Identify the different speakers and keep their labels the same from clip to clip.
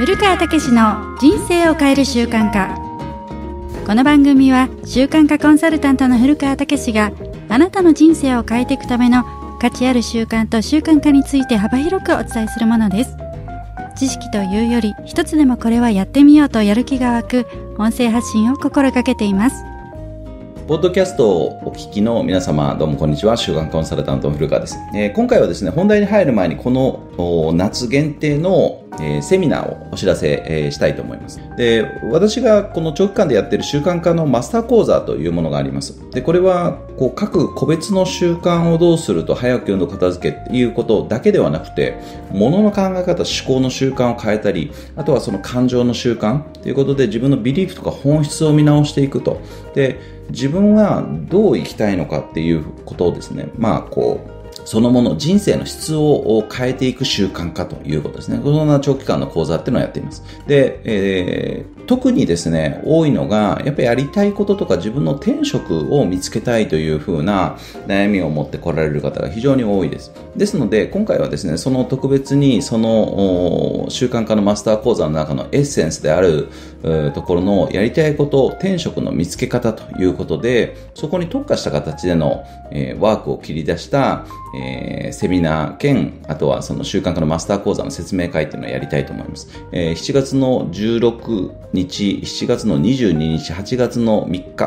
Speaker 1: 古川武史の人生を変える習慣化。この番組は習慣化コンサルタントの古川武史があなたの人生を変えていくための価値ある習慣と習慣化について幅広くお伝えするものです。知識というより一つでもこれはやってみようとやる気が湧く音声発信を心がけています。
Speaker 2: ポッドキャストをお聞きの皆様、どうもこんにちは。習慣コンサルタントの古川です。今回はですね、本題に入る前にこの夏限定のセミナーをお知らせしたいと思います。で、私がこの長期間でやっている習慣化のマスター講座というものがあります。で、これは各個別の習慣をどうすると早起き運動片付けっていうことだけではなくて、物の考え方、思考の習慣を変えたり、あとはその感情の習慣ということで自分のビリーフとか本質を見直していくと。で、自分はどう生きたいのかっていうことをですね、そのもの、人生の質を変えていく習慣化ということですね。そんな長期間の講座っていうのをやっています。で、特にですね、多いのが、やっぱりやりたいこととか自分の転職を見つけたいというふうな悩みを持って来られる方が非常に多いです。ですので、今回はですね、その特別にその習慣化のマスター講座の中のエッセンスであるところのやりたいこと、転職の見つけ方ということで、そこに特化した形でのワークを切り出したセミナー兼、あとはその習慣化のマスター講座の説明会というのをやりたいと思います。7月の16日、7月の22日、8月の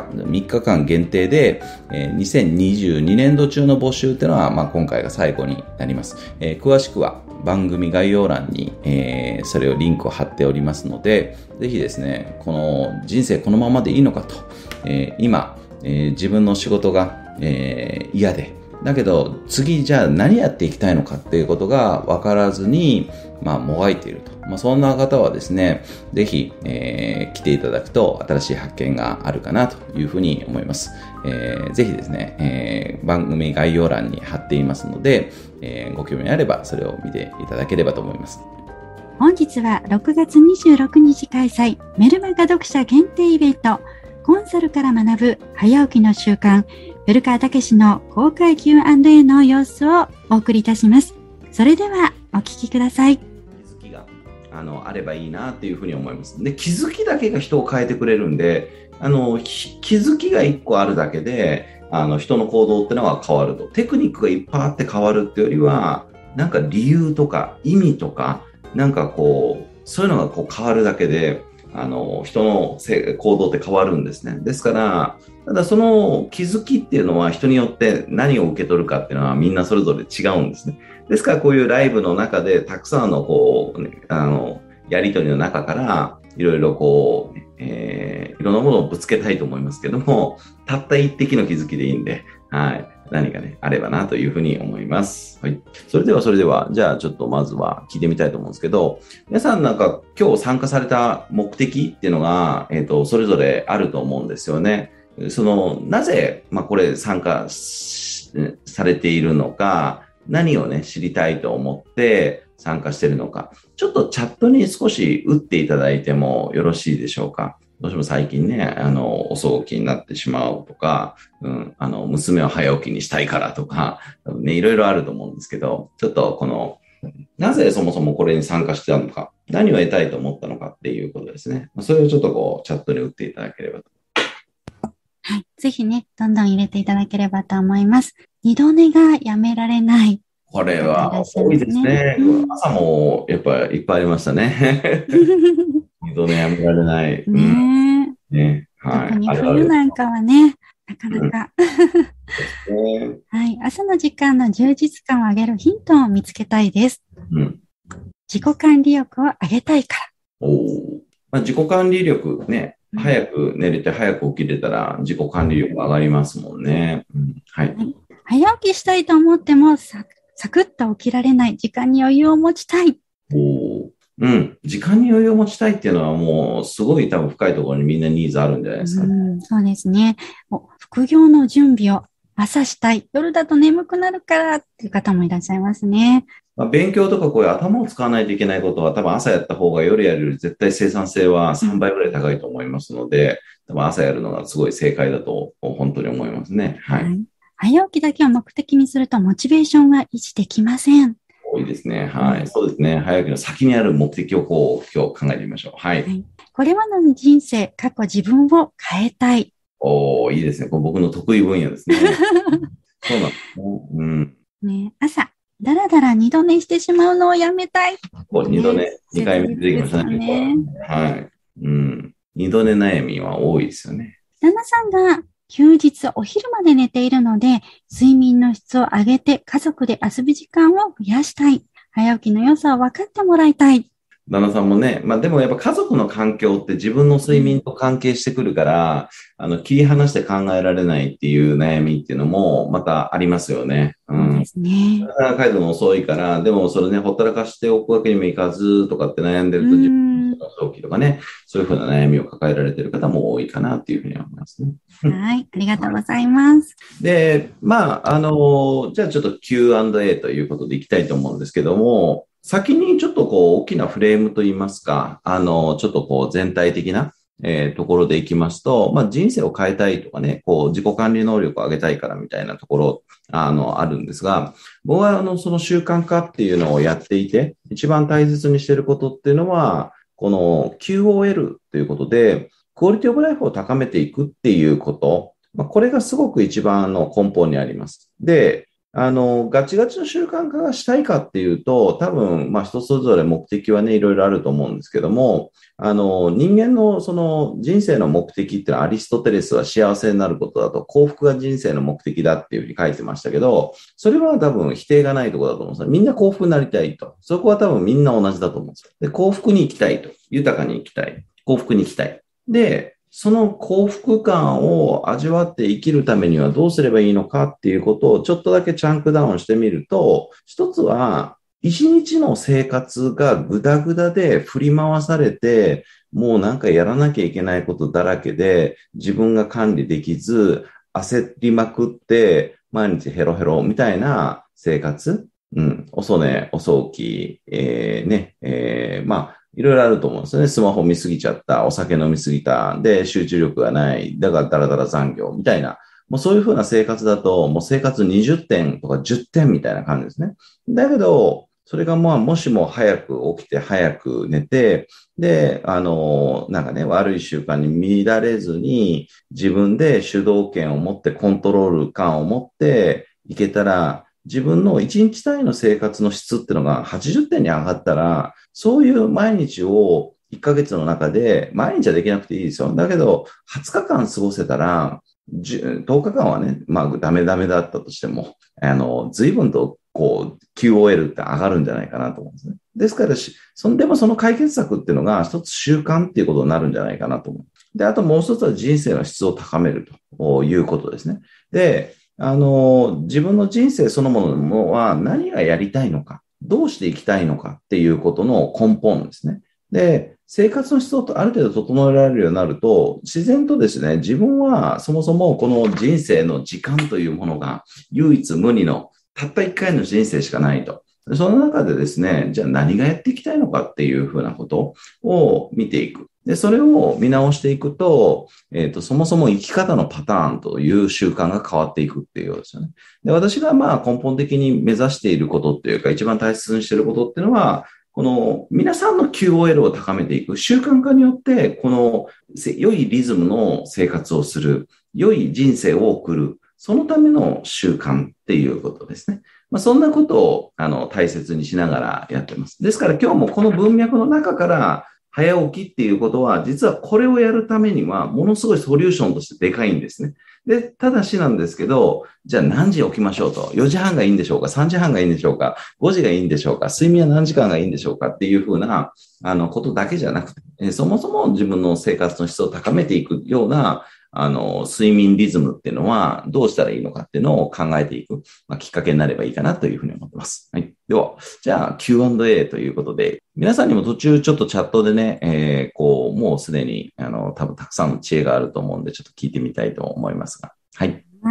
Speaker 2: 3日間限定で、2022年度中の募集というのは、今回が最後になります。詳しくは番組概要欄に、それをリンクを貼っておりますので、ぜひですね、この人生このままでいいのかと、今、自分の仕事が、嫌で、だけど次じゃあ何やっていきたいのかっていうことが分からずに、もがいていると。そんな方はですね、ぜひ、来ていただくと新しい発見があるかなというふうに思います。ぜひですね、番組概要欄に貼っていますので、ご興味あればそれを見ていただければと思います。
Speaker 1: 本日は6月26日開催メルマガ読者限定イベント、コンサルから学ぶ早起きの習慣、古川武史の公開 Q&A の様子をお送りいたします。それではお聞きください。
Speaker 2: 気づきがあればいいなっていうふうに思います。で、気づきだけが人を変えてくれるんで、気づきが1個あるだけで人の行動ってのは変わると。テクニックがいっぱいあって変わるっていうよりは、なんか理由とか意味とか、そういうのが変わるだけで人の行動って変わるんですね。ですから、ただその気づきっていうのは人によって何を受け取るかっていうのはみんなそれぞれ違うんですね。ですからこういうライブの中でたくさんのやり取りの中からいろいろいろんなものをぶつけたいと思いますけども、たった一滴の気づきでいいんで、はい。何かね、あればなというふうに思います。はい。それでは、じゃあちょっとまずは聞いてみたいと思うんですけど、皆さん今日参加された目的っていうのが、それぞれあると思うんですよね。なぜ、これ参加されているのか、何をね、知りたいと思って参加しているのか、ちょっとチャットに少し打っていただいてもよろしいでしょうか。どうしても最近ね、遅起きになってしまうとか、娘を早起きにしたいからとか、ね、いろいろあると思うんですけど、ちょっとなぜそもそもこれに参加してたのか、何を得たいと思ったのかっていうことですね。それをちょっとチャットに打っていただければと。
Speaker 1: はい。ぜひね、どんどん入れていただければと思います。二度寝がやめられない。
Speaker 2: これは多いですね。朝もやっぱりいっぱいありましたね。二度寝やめられない。
Speaker 1: ね、はい。特に冬なんかはね、なかなか。はい。朝の時間の充実感を上げるヒントを見つけたいです。自己管理力を上げたいから。
Speaker 2: 自己管理力ね、早く寝れて早く起きれたら自己管理力上がりますもんね。はい。
Speaker 1: 早起きしたいと思ってもサクッと起きられない。時間に余裕を持ちたい。
Speaker 2: 時間に余裕を持ちたいっていうのはもうすごい多分深いところにみんなニーズあるんじゃないですかね。
Speaker 1: そうですね。副業の準備を朝したい。夜だと眠くなるからっていう方もいらっしゃいますね。
Speaker 2: 勉強とかこういう頭を使わないといけないことは多分朝やった方が夜やるより絶対生産性は3倍ぐらい高いと思いますので、多分朝やるのがすごい正解だと本当に思いますね。はい。
Speaker 1: 早起きだけを目的にするとモチベーションが維持できません。
Speaker 2: いいですね。はい。そうですね。早起きの先にある目的を今日考えてみましょう。はい。
Speaker 1: はい。これまでの人生、過去自分を変えたい。
Speaker 2: いいですね。これ僕の得意分野ですね。そうなんですね。うん。
Speaker 1: ね、朝、だらだら二度寝してしまうのをやめたい。
Speaker 2: 二度寝、2回目出てきましたね。はい。うん。二度寝悩みは多いですよね。
Speaker 1: 旦那さんが休日お昼まで寝ているので、睡眠の質を上げて家族で遊び時間を増やしたい。早起きの良さを分かってもらいたい。
Speaker 2: 旦那さんもね、でもやっぱ家族の環境って自分の睡眠と関係してくるから、切り離して考えられないっていう悩みっていうのもまたありますよね。うん。
Speaker 1: ですね。
Speaker 2: 帰るの遅いから、でもそれね、ほったらかしておくわけにもいかずとかって悩んでると、自分の早起きとかね、そういうふうな悩みを抱えられている方も多いかなっていうふうに思いますね。
Speaker 1: はい、ありがとうございます。
Speaker 2: で、じゃあちょっと Q&A ということでいきたいと思うんですけども、先にちょっと大きなフレームといいますか、ちょっと全体的な、ところでいきますと、人生を変えたいとかね、自己管理能力を上げたいからみたいなところ、あるんですが、僕はその習慣化っていうのをやっていて、一番大切にしていることっていうのは、この QOL ということで、クオリティオブライフを高めていくっていうこと、これがすごく一番の根本にあります。で、ガチガチの習慣化がしたいかっていうと、多分、人それぞれ目的はね、いろいろあると思うんですけども、人間のその人生の目的ってのはアリストテレスは幸せになることだと、幸福が人生の目的だっていうふうに書いてましたけど、それは多分否定がないところだと思うんですよ。みんな幸福になりたいと。そこは多分みんな同じだと思うんですよ。で、幸福に生きたいと。豊かに生きたい。幸福に生きたい。で、その幸福感を味わって生きるためにはどうすればいいのかっていうことをちょっとだけチャンクダウンしてみると、一つは、一日の生活がぐだぐだで振り回されて、もうなんかやらなきゃいけないことだらけで、自分が管理できず、焦りまくって、毎日ヘロヘロみたいな生活。うん、遅寝、遅起き、いろいろあると思うんですよね。スマホ見すぎちゃった、お酒飲みすぎた、で、集中力がない、だからダラダラ残業みたいな。もうそういうふうな生活だと、もう生活20点とか10点みたいな感じですね。だけど、それがもしも早く起きて早く寝て、で、悪い習慣に乱れずに、自分で主導権を持ってコントロール感を持っていけたら、自分の1日単位の生活の質っていうのが80点に上がったら、そういう毎日を1ヶ月の中で、毎日はできなくていいですよ。だけど、20日間過ごせたら、10日間はね、ダメだったとしても、随分とQOL って上がるんじゃないかなと思うんですね。ですからでもその解決策っていうのが一つ習慣っていうことになるんじゃないかなと思う。で、あともう一つは人生の質を高めるということですね。で、自分の人生そのものは何がやりたいのか、どうしていきたいのかっていうことの根本ですね。で、生活の質をある程度整えられるようになると、自然とですね、自分はそもそもこの人生の時間というものが唯一無二のたった一回の人生しかないと。その中でですね、じゃあ何がやっていきたいのかっていうふうなことを見ていく。で、それを見直していくと、そもそも生き方のパターンという習慣が変わっていくっていうようですよね。で、私が根本的に目指していることっていうか、一番大切にしていることっていうのは、この皆さんの QOL を高めていく習慣化によって、この良いリズムの生活をする、良い人生を送る、そのための習慣っていうことですね。そんなことを大切にしながらやってます。ですから今日もこの文脈の中から早起きっていうことは、実はこれをやるためにはものすごいソリューションとしてでかいんですね。で、ただしなんですけど、じゃあ何時起きましょうと。4時半がいいんでしょうか ?3 時半がいいんでしょうか ?5 時がいいんでしょうか睡眠は何時間がいいんでしょうかっていうふうな、ことだけじゃなくて、そもそも自分の生活の質を高めていくような、睡眠リズムっていうのはどうしたらいいのかっていうのを考えていく、きっかけになればいいかなというふうに思ってます。はい。では、じゃあ Q&A ということで、皆さんにも途中ちょっとチャットでね、もうすでに、多分たくさんの知恵があると思うんで、ちょっと聞いてみたいと思いますが。はい。
Speaker 1: はい。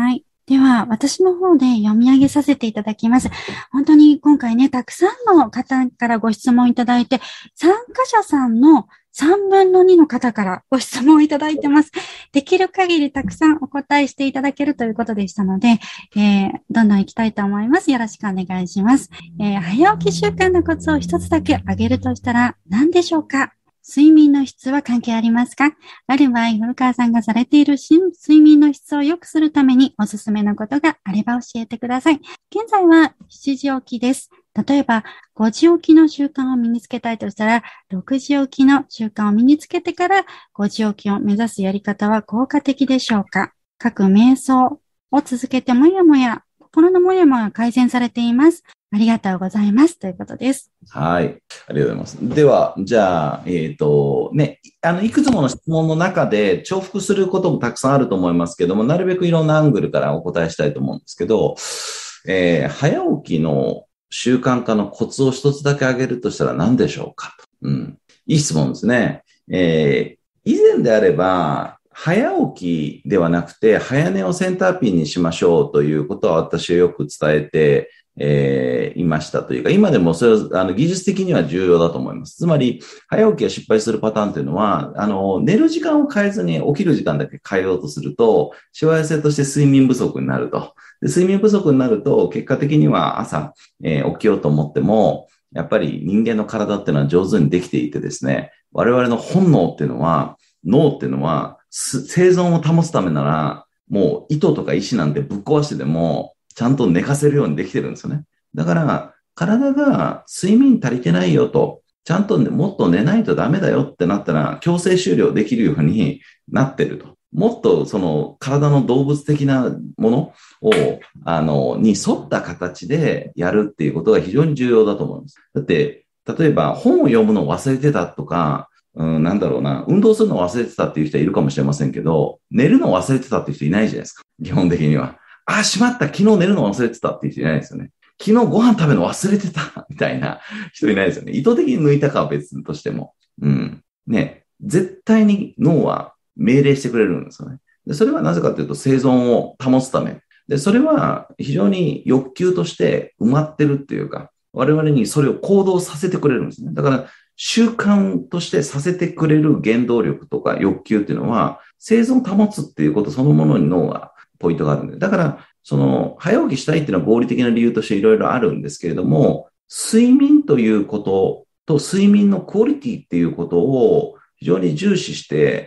Speaker 1: では、私の方で読み上げさせていただきます。本当に今回ね、たくさんの方からご質問いただいて、参加者さんの3分の2の方からご質問いただいてます。できる限りたくさんお答えしていただけるということでしたので、どんどん行きたいと思います。よろしくお願いします。早起き習慣のコツを一つだけ挙げるとしたら何でしょうか？睡眠の質は関係ありますか？ある場合、古川さんがされている睡眠の質を良くするためにおすすめのことがあれば教えてください。現在は7時起きです。例えば、5時起きの習慣を身につけたいとしたら、6時起きの習慣を身につけてから5時起きを目指すやり方は効果的でしょうか？各瞑想を続けて心のもやもや改善されています。ありがとうございます。ということです。
Speaker 2: はい。ありがとうございます。では、じゃあ、いくつもの質問の中で重複することもたくさんあると思いますけども、なるべくいろんなアングルからお答えしたいと思うんですけど、早起きの習慣化のコツを一つだけ挙げるとしたら何でしょうかと。いい質問ですね。以前であれば、早起きではなくて、早寝をセンターピンにしましょうということは私はよく伝えて、いましたというか、今でもそれは技術的には重要だと思います。つまり、早起きが失敗するパターンというのは、寝る時間を変えずに起きる時間だけ変えようとすると、しわ寄せとして睡眠不足になると。で睡眠不足になると、結果的には朝、起きようと思っても、やっぱり人間の体っていうのは上手にできていてですね、我々の本能っていうのは、脳っていうのは、生存を保つためなら、もう糸とか石なんてぶっ壊してでも、ちゃんと寝かせるようにできてるんですよね。だから、体が睡眠足りてないよと、ちゃんともっと寝ないとダメだよってなったら、強制終了できるようになってると。もっとその体の動物的なものを、に沿った形でやるっていうことが非常に重要だと思います。だって、例えば本を読むのを忘れてたとか、なんだろうな、運動するのを忘れてたっていう人はいるかもしれませんけど、寝るのを忘れてたっていう人いないじゃないですか。基本的には。しまった、昨日寝るの忘れてたっていう人いないですよね。昨日ご飯食べるの忘れてたみたいな人いないですよね。意図的に抜いたかは別としても。ね、絶対に脳は命令してくれるんですよね。でそれはなぜかというと生存を保つため。で、それは非常に欲求として埋まってるっていうか、我々にそれを行動させてくれるんですね。だから習慣としてさせてくれる原動力とか欲求っていうのは生存を保つっていうことそのものに脳がポイントがあるんで。だから、早起きしたいっていうのは合理的な理由としていろいろあるんですけれども、睡眠ということと睡眠のクオリティっていうことを非常に重視して、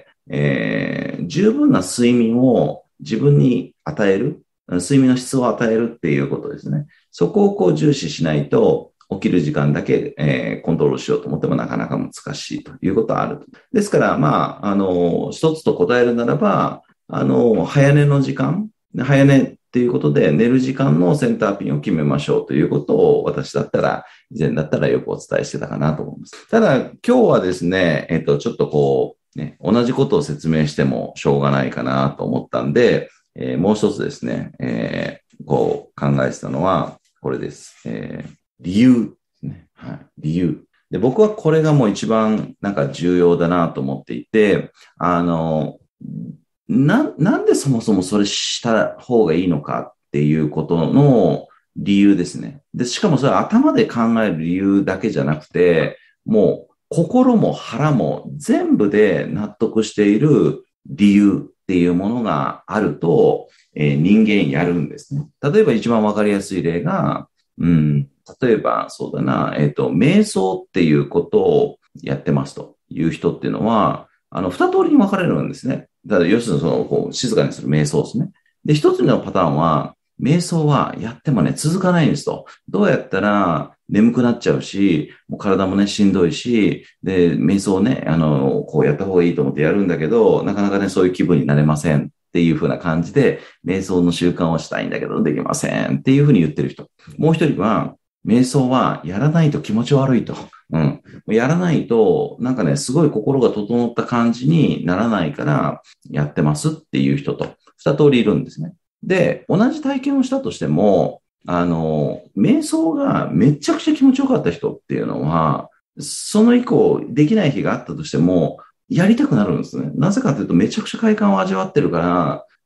Speaker 2: 十分な睡眠を自分に与える、睡眠の質を与えるっていうことですね。そこを重視しないと、起きる時間だけ、コントロールしようと思ってもなかなか難しいということはある。ですから、一つと答えるならば、早寝の時間、早寝っていうことで寝る時間のセンターピンを決めましょうということを私だったら、以前だったらよくお伝えしてたかなと思います。ただ、今日はですね、ちょっと同じことを説明してもしょうがないかなと思ったんで、もう一つですね、考えてたのは、これです。理由ですね。はい。理由。で、僕はこれがもう一番重要だなと思っていて、なんでそもそもそれした方がいいのかっていうことの理由ですね。で、しかもそれは頭で考える理由だけじゃなくて、もう心も腹も全部で納得している理由っていうものがあると、人間やるんですね。例えば一番わかりやすい例が、例えばそうだな、瞑想っていうことをやってますという人っていうのは、二通りに分かれるんですね。だから要するに静かにする瞑想ですね。で、一つ目のパターンは、瞑想はやってもね、続かないんですと。どうやったら眠くなっちゃうし、もう体もね、しんどいし、で、瞑想をね、やった方がいいと思ってやるんだけど、なかなかね、そういう気分になれませんっていう風な感じで、瞑想の習慣をしたいんだけど、できませんっていう風に言ってる人。もう一人は、瞑想はやらないと気持ち悪いと。やらないと、すごい心が整った感じにならないからやってますっていう人と二通りいるんですね。で、同じ体験をしたとしても、瞑想がめちゃくちゃ気持ちよかった人っていうのは、その以降できない日があったとしても、やりたくなるんですね。なぜかというとめちゃくちゃ快感を味わってるから、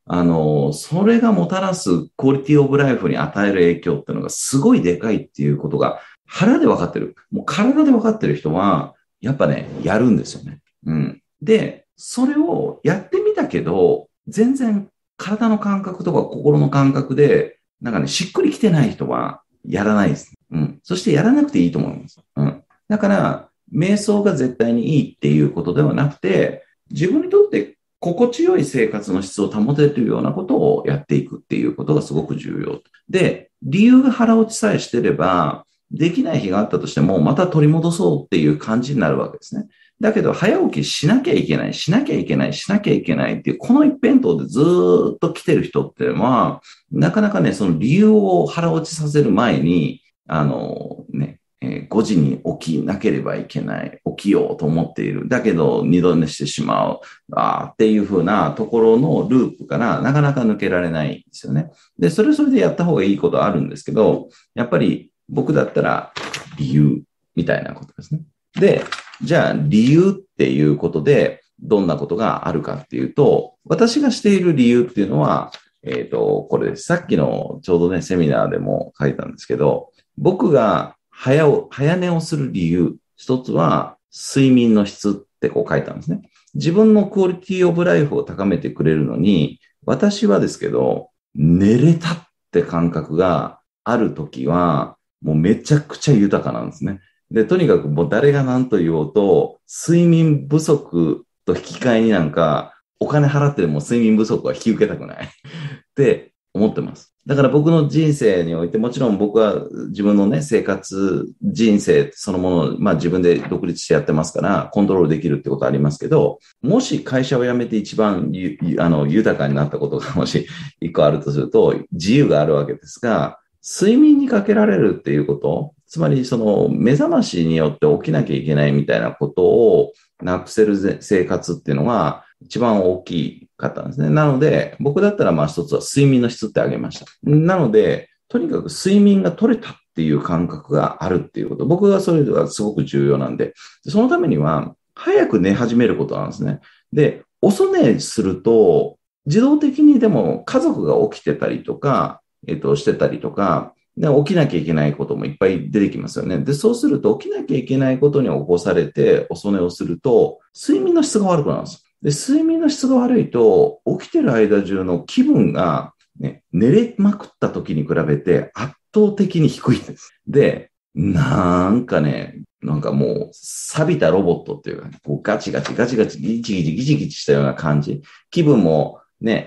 Speaker 2: それがもたらすクオリティオブライフに与える影響っていうのがすごいでかいっていうことが腹で分かってる。もう体で分かってる人は、やっぱね、やるんですよね。うん。で、それをやってみたけど、全然体の感覚とか心の感覚で、なんかね、しっくりきてない人はやらないです。うん。そしてやらなくていいと思います。うん。だから、瞑想が絶対にいいっていうことではなくて、自分にとって心地よい生活の質を保てるようなことをやっていくっていうことがすごく重要。で、理由が腹落ちさえしてれば、できない日があったとしても、また取り戻そうっていう感じになるわけですね。だけど、早起きしなきゃいけない、しなきゃいけない、しなきゃいけないっていう、この一辺倒でずっと来てる人っていうのは、なかなかね、その理由を腹落ちさせる前に、5時に起きなければいけない。起きようと思っている。だけど、二度寝してしまう。っていう風なところのループからなかなか抜けられないんですよね。で、それでやった方がいいことはあるんですけど、やっぱり僕だったら理由みたいなことですね。で、じゃあ理由っていうことでどんなことがあるかっていうと、私がしている理由っていうのは、これです。さっきのちょうどね、セミナーでも書いたんですけど、僕が早寝をする理由、一つは睡眠の質ってこう書いたんですね。自分のクオリティオブライフを高めてくれるのに、私はですけど、寝れたって感覚があるときは、もうめちゃくちゃ豊かなんですね。で、とにかくもう誰が何と言おうと、睡眠不足と引き換えになんか、お金払ってでも睡眠不足は引き受けたくないって思ってます。だから僕の人生において、もちろん僕は自分のね、生活、人生そのものを、自分で独立してやってますから、コントロールできるってことはありますけど、もし会社を辞めて一番豊かになったことがもし一個あるとすると、自由があるわけですが、睡眠にかけられるっていうこと、つまりその目覚ましによって起きなきゃいけないみたいなことをなくせる生活っていうのが一番大きかったんですね。なので、僕だったら一つは睡眠の質ってあげました。なので、とにかく睡眠が取れたっていう感覚があるっていうこと。僕はそれがすごく重要なんで、そのためには早く寝始めることなんですね。で、遅寝すると、自動的にでも家族が起きてたりとか、してたりとか、で起きなきゃいけないこともいっぱい出てきますよね。で、そうすると起きなきゃいけないことに起こされて遅寝をすると、睡眠の質が悪くなるんです。で、睡眠の質が悪いと、起きてる間中の気分が、ね、寝れまくった時に比べて圧倒的に低いんです。で、なんかもう、錆びたロボットっていうか、こうガチガチ、ガチガチ、ギチギチ、ギチギチしたような感じ。気分も、ね、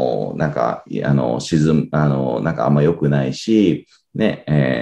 Speaker 2: なんかあんま良くないし、ね、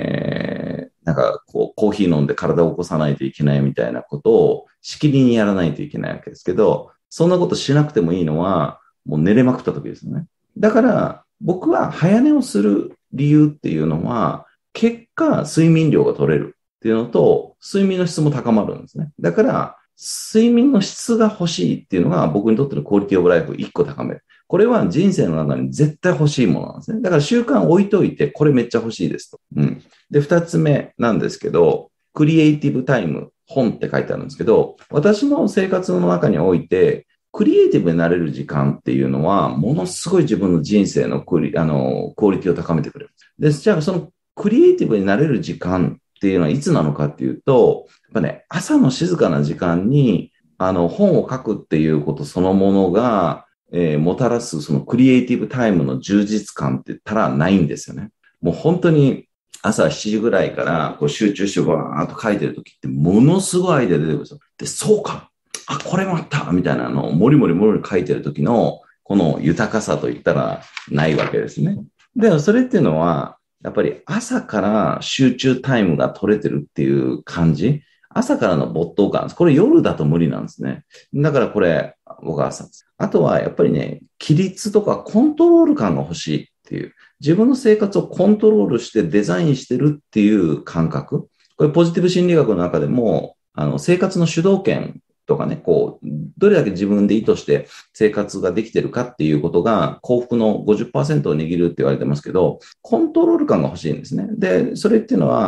Speaker 2: コーヒー飲んで体を起こさないといけないみたいなことをしきりにやらないといけないわけですけど、そんなことしなくてもいいのは、もう寝れまくった時ですよね。だから、僕は早寝をする理由っていうのは、結果、睡眠量が取れるっていうのと、睡眠の質も高まるんですね。だから、睡眠の質が欲しいっていうのが僕にとってのクオリティオブライフを1個高める。これは人生の中に絶対欲しいものなんですね。だから習慣置いといて、これめっちゃ欲しいですと。で、2つ目なんですけど、クリエイティブタイム、本って書いてあるんですけど、私の生活の中において、クリエイティブになれる時間っていうのは、ものすごい自分の人生のクオリティを高めてくれる。で、じゃあそのクリエイティブになれる時間っていうのはいつなのかっていうと、やっぱね、朝の静かな時間に、本を書くっていうことそのものが、もたらすそのクリエイティブタイムの充実感って言ったらないんですよね。もう本当に朝7時ぐらいからこう集中してバーっと書いてるときってものすごいアイデア出てくるんですよ。で、そうか。これもあったみたいなのをもりもりもり書いてるときのこの豊かさと言ったらないわけですね。でもそれっていうのはやっぱり朝から集中タイムが取れてるっていう感じ。朝からの没頭感です。これ夜だと無理なんですね。だからこれ、僕は朝です。あとはやっぱりね、規律とかコントロール感が欲しいっていう。自分の生活をコントロールしてデザインしてるっていう感覚。これポジティブ心理学の中でも、生活の主導権とかね、こう、どれだけ自分で意図して生活ができてるかっていうことが幸福の 50% を握るって言われてますけど、コントロール感が欲しいんですね。で、それっていうのは、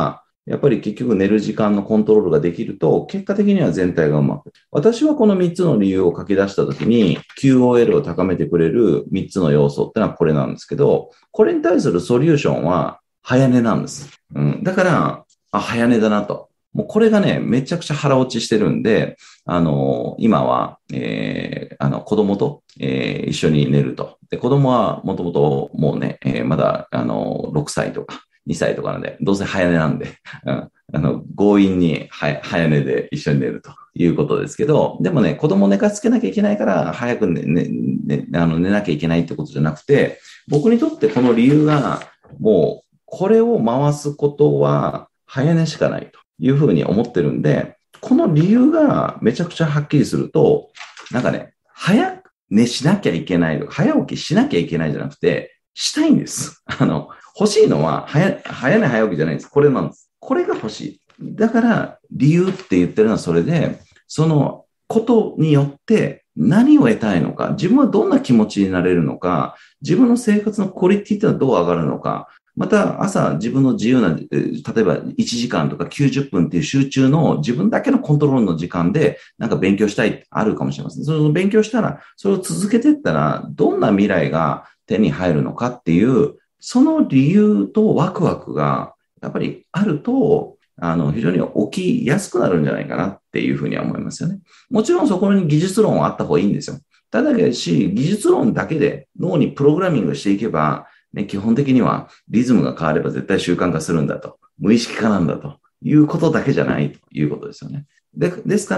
Speaker 2: やっぱり結局寝る時間のコントロールができると、結果的には全体がうまく。私はこの3つの理由を書き出したときに、QOL を高めてくれる3つの要素ってのはこれなんですけど、これに対するソリューションは早寝なんです。だから、早寝だなと。もうこれがね、めちゃくちゃ腹落ちしてるんで、今は、子供と、一緒に寝ると。で、子供はもともともうね、まだ、6歳とか2歳とかなんで、どうせ早寝なんで、強引に早寝で一緒に寝るということですけど、でもね、子供寝かしつけなきゃいけないから、早く寝なきゃいけないってことじゃなくて、僕にとってこの理由が、もう、これを回すことは、早寝しかないというふうに思ってるんで、この理由がめちゃくちゃはっきりすると、なんかね、早寝しなきゃいけない、早起きしなきゃいけないじゃなくて、したいんです。欲しいのは早寝早起きじゃないんです。これなんです。これが欲しい。だから、理由って言ってるのはそれで、そのことによって何を得たいのか、自分はどんな気持ちになれるのか、自分の生活のクオリティってのはどう上がるのか、また朝自分の自由な、例えば1時間とか90分っていう集中の自分だけのコントロールの時間でなんか勉強したいってあるかもしれません。その勉強したら、それを続けていったらどんな未来が手に入るのかっていう、その理由とワクワクがやっぱりあると、非常に起きやすくなるんじゃないかなっていうふうには思いますよね。もちろんそこに技術論はあった方がいいんですよ。ただし、技術論だけで脳にプログラミングしていけば、ね、基本的にはリズムが変われば絶対習慣化するんだと。無意識化なんだということだけじゃないということですよね。ですから、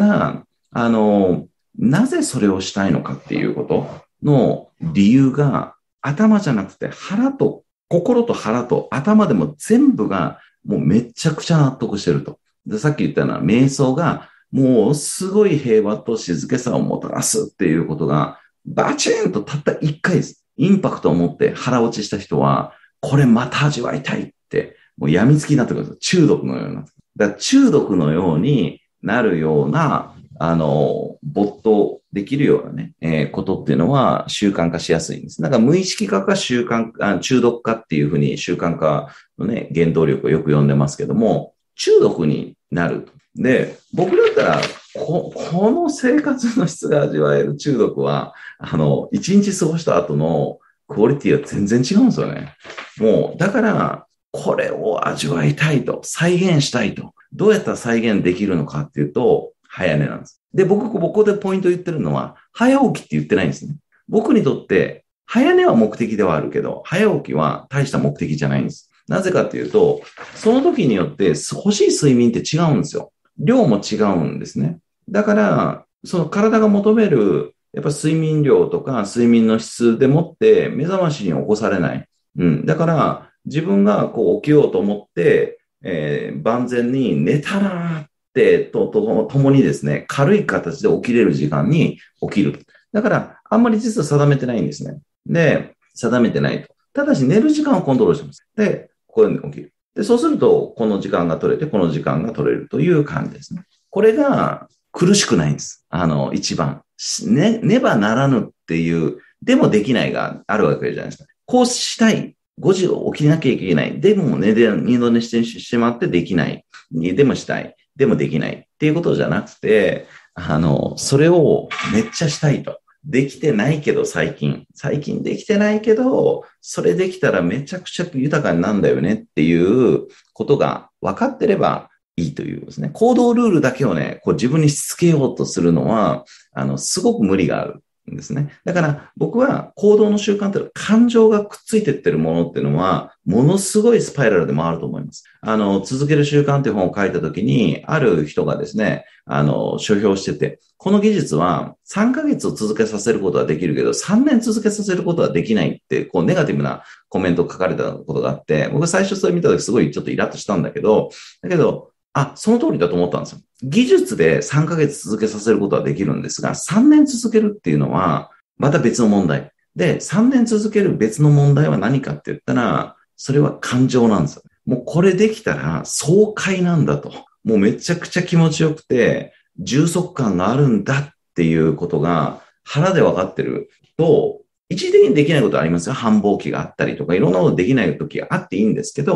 Speaker 2: なぜそれをしたいのかっていうことの理由が頭じゃなくて心と腹と頭でも全部がもうめちゃくちゃ納得してると。で、さっき言ったような瞑想がもうすごい平和と静けさをもたらすっていうことがバチンとたった一回です。インパクトを持って腹落ちした人は、これまた味わいたいって、もう病みつきになってくるんですよ。中毒のようになってくる。だから中毒のようになるような、没頭できるようなね、ことっていうのは習慣化しやすいんです。だから無意識化か中毒化っていうふうに習慣化のね、原動力をよく呼んでますけども、中毒になる。で、僕だったら、この生活の質が味わえる中毒は、一日過ごした後のクオリティは全然違うんですよね。もう、だから、これを味わいたいと、再現したいと。どうやったら再現できるのかっていうと、早寝なんです。で、僕、ここでポイント言ってるのは、早起きって言ってないんですね。僕にとって、早寝は目的ではあるけど、早起きは大した目的じゃないんです。なぜかっていうと、その時によって欲しい睡眠って違うんですよ。量も違うんですね。だから、その体が求める、やっぱ睡眠量とか睡眠の質でもって目覚ましに起こされない。だから、自分がこう起きようと思って、万全に寝たなーってともにですね、軽い形で起きれる時間に起きる。だから、あんまり実は定めてないんですね。で、定めてないと。ただし寝る時間をコントロールしてます。で、ここで起きる。で、そうすると、この時間が取れて、この時間が取れるという感じですね。これが苦しくないんです。一番。ねばならぬっていう、でもできないがあるわけじゃないですか。こうしたい。5時起きなきゃいけない。でも二度寝してしまってできない。でもしたい。でもできない。っていうことじゃなくて、それをめっちゃしたいと。できてないけど最近できてないけど、それできたらめちゃくちゃ豊かになるんだよねっていうことが分かってればいいというですね。行動ルールだけをね、こう自分にしつけようとするのは、すごく無理があるんですね。だから僕は行動の習慣っていうのは感情がくっついてってるものっていうのは、ものすごいスパイラルで回ると思います。続ける習慣っていう本を書いたときに、ある人がですね、書評してて、この技術は3ヶ月を続けさせることはできるけど、3年続けさせることはできないって、こうネガティブなコメントを書かれたことがあって、僕最初それ見たときすごいちょっとイラッとしたんだけど、その通りだと思ったんですよ。技術で3ヶ月続けさせることはできるんですが、3年続けるっていうのは、また別の問題。で、3年続ける別の問題は何かって言ったら、それは感情なんですよ。もうこれできたら爽快なんだと。もうめちゃくちゃ気持ちよくて、充足感があるんだっていうことが腹で分かってると、一時的にできないことはありますよ。繁忙期があったりとか、いろんなことできない時があっていいんですけど、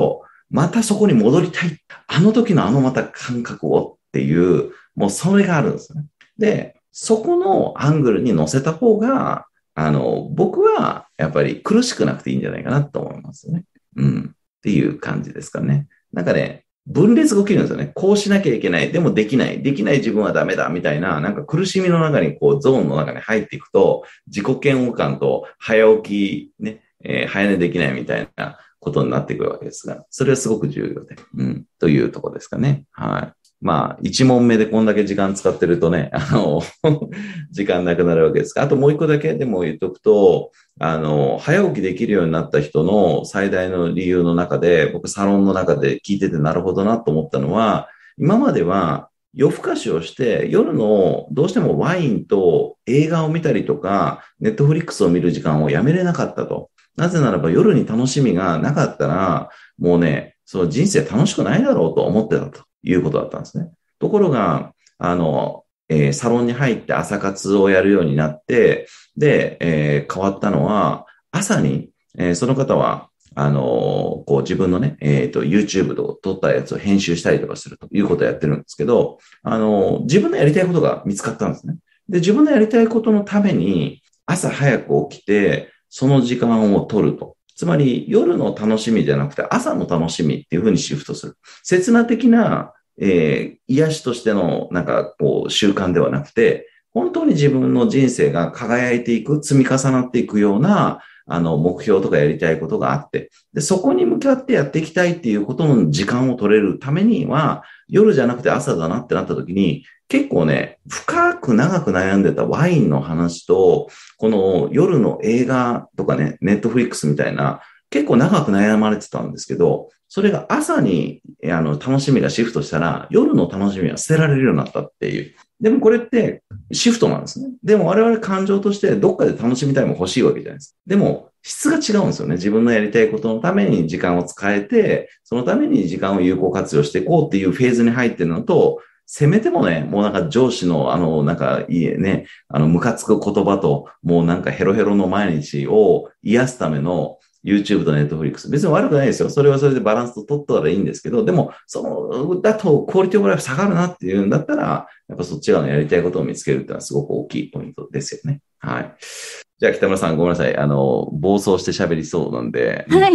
Speaker 2: またそこに戻りたい。あの時のまた感覚をっていう、もうそれがあるんですね。で、そこのアングルに乗せた方が、僕はやっぱり苦しくなくていいんじゃないかなと思いますよね。うん。っていう感じですかね。なんかね、分裂が起きるんですよね。こうしなきゃいけない。でもできない。できない自分はダメだ。みたいな、なんか苦しみの中にゾーンの中に入っていくと、自己嫌悪感と早起きね、早寝できないみたいなことになってくるわけですが、それはすごく重要で、というところですかね。はい。まあ、一問目でこんだけ時間使ってるとね、時間なくなるわけですが、あともう一個だけでも言っとくと、早起きできるようになった人の最大の理由の中で、僕サロンの中で聞いててなるほどなと思ったのは、今までは夜更かしをして夜のどうしてもワインと映画を見たりとか、ネットフリックスを見る時間をやめれなかったと。なぜならば夜に楽しみがなかったら、もうね、その人生楽しくないだろうと思ってたということだったんですね。ところが、サロンに入って朝活をやるようになって、で、変わったのは、朝に、その方は、自分のね、YouTube と撮ったやつを編集したりとかするということをやってるんですけど、自分のやりたいことが見つかったんですね。で、自分のやりたいことのために、朝早く起きて、その時間を取ると。つまり、夜の楽しみじゃなくて、朝の楽しみっていうふうにシフトする。刹那的な、癒しとしての、習慣ではなくて、本当に自分の人生が輝いていく、積み重なっていくような、目標とかやりたいことがあって、で、そこに向かってやっていきたいっていうことの時間を取れるためには、夜じゃなくて朝だなってなった時に、結構ね、深く長く悩んでたワインの話と、この夜の映画とかね、ネットフリックスみたいな、結構長く悩まれてたんですけど、それが朝に楽しみがシフトしたら、夜の楽しみは捨てられるようになったっていう。でもこれってシフトなんですね。でも我々感情としてどっかで楽しみたいも欲しいわけじゃないですか。でも質が違うんですよね。自分のやりたいことのために時間を使えて、そのために時間を有効活用していこうっていうフェーズに入ってるのと、せめてもね、もう上司のいいね、ムカつく言葉と、もうヘロヘロの毎日を癒すためのYouTube と Netflix。別に悪くないですよ。それはそれでバランスと取ったらいいんですけど、でも、だとクオリティオブライフ下がるなっていうんだったら、やっぱそっち側のやりたいことを見つけるっていうのはすごく大きいポイントですよね。はい。じゃあ北村さんごめんなさい。暴走して喋りそうなんで。
Speaker 1: はい。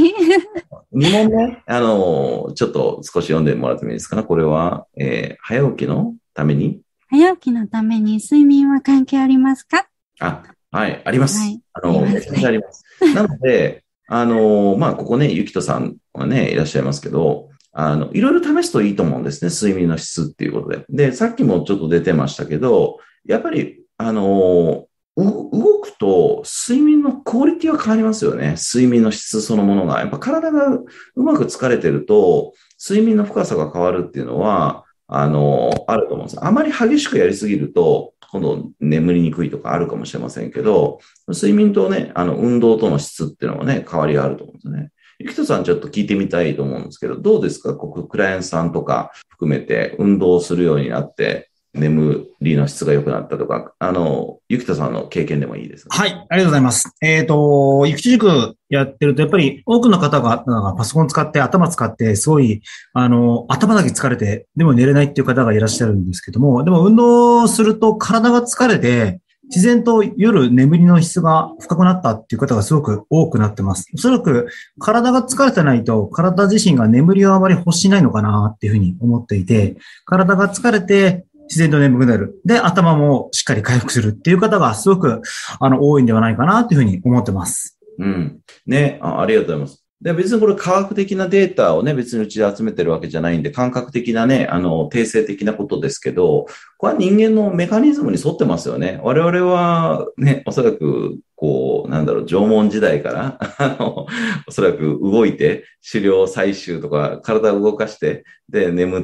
Speaker 2: 2問目、ちょっと少し読んでもらってもいいですか？これは、早起きのために
Speaker 1: 早起きのために睡眠は関係ありますか？
Speaker 2: はい、あります。
Speaker 1: はい。
Speaker 2: めちゃめちゃあります。なので、ここね、ゆきとさんはね、いらっしゃいますけど、いろいろ試すといいと思うんですね。睡眠の質っていうことで。で、さっきもちょっと出てましたけど、やっぱり、動くと睡眠のクオリティは変わりますよね。睡眠の質そのものが。やっぱ体がうまく疲れてると、睡眠の深さが変わるっていうのは、あると思うんです。あまり激しくやりすぎると、今度眠りにくいとかあるかもしれませんけど、睡眠とね、運動との質っていうのはね、変わりがあると思うんですね。ゆきとさんちょっと聞いてみたいと思うんですけど、どうですか？クライアントさんとか含めて運動するようになって、眠りの質が良くなったとか、ゆきとさんの経験でもいいですか？
Speaker 3: はい、ありがとうございます。育児塾やってると、やっぱり多くの方が、パソコン使って、頭使って、すごい、頭だけ疲れて、でも寝れないっていう方がいらっしゃるんですけども、でも運動すると体が疲れて、自然と夜眠りの質が深くなったっていう方がすごく多くなってます。おそらく体が疲れてないと、体自身が眠りをあまり欲しないのかなっていうふうに思っていて、体が疲れて、自然と眠くなる。で、頭もしっかり回復するっていう方がすごく、多いんではないかなというふうに思ってます。
Speaker 2: うん。ね、ありがとうございます。で、別にこれ科学的なデータをね、別にうちで集めてるわけじゃないんで、感覚的なね、定性的なことですけど、これは人間のメカニズムに沿ってますよね。我々はね、おそらく、縄文時代から、おそらく動いて、狩猟採集とか、体を動かして、で、眠って、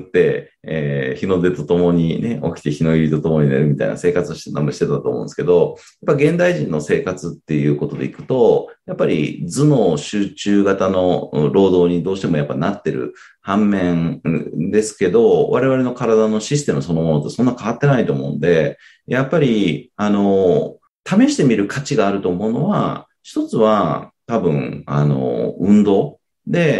Speaker 2: 日の出とともにね、起きて日の入りとともに寝るみたいな生活をしてたと思うんですけど、やっぱ現代人の生活っていうことでいくと、やっぱり頭脳集中型の労働にどうしてもやっぱなってる反面ですけど、我々の体のシステムそのものとそんな変わってないと思うんで、やっぱり、試してみる価値があると思うのは、一つは多分、運動で、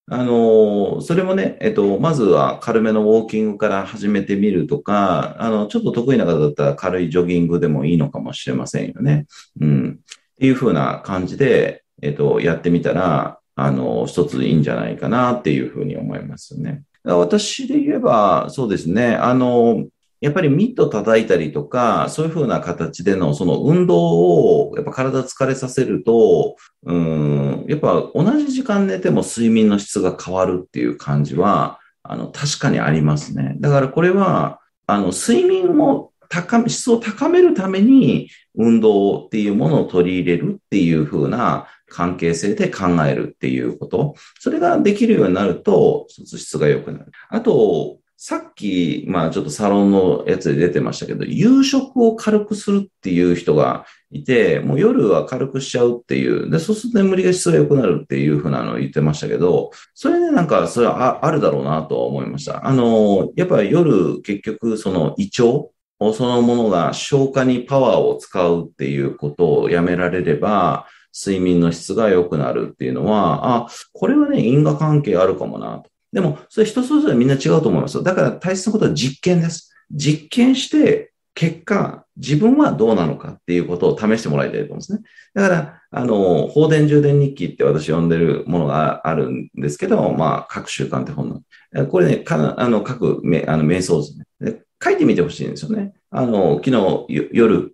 Speaker 2: それもね、まずは軽めのウォーキングから始めてみるとか、ちょっと得意な方だったら軽いジョギングでもいいのかもしれませんよね。うん。っていう風な感じで、やってみたら、一ついいんじゃないかなっていうふうに思いますよね。私で言えば、そうですね。やっぱりミット叩いたりとか、そういうふうな形でのその運動を、やっぱ体疲れさせると、やっぱ同じ時間寝ても睡眠の質が変わるっていう感じは、確かにありますね。だからこれは、睡眠も質を高めるために運動っていうものを取り入れるっていうふうな関係性で考えるっていうこと。それができるようになると、質が良くなる。あと、さっき、ちょっとサロンのやつで出てましたけど、夕食を軽くするっていう人がいて、もう夜は軽くしちゃうっていう。で、そうすると眠りが質が良くなるっていうふうなのを言ってましたけど、それね、それはあるだろうなと思いました。やっぱり夜、結局、その胃腸、そのものが消化にパワーを使うっていうことをやめられれば、睡眠の質が良くなるっていうのは、これはね、因果関係あるかもなと。でも、それ人それぞれみんな違うと思いますよ。だから大切なことは実験です。実験して、結果、自分はどうなのかっていうことを試してもらいたいと思うんですね。だから、放電充電日記って私呼んでるものがあるんですけど、各習慣って本の。これね、各瞑想図ね。で書いてみてほしいんですよね。昨日夜、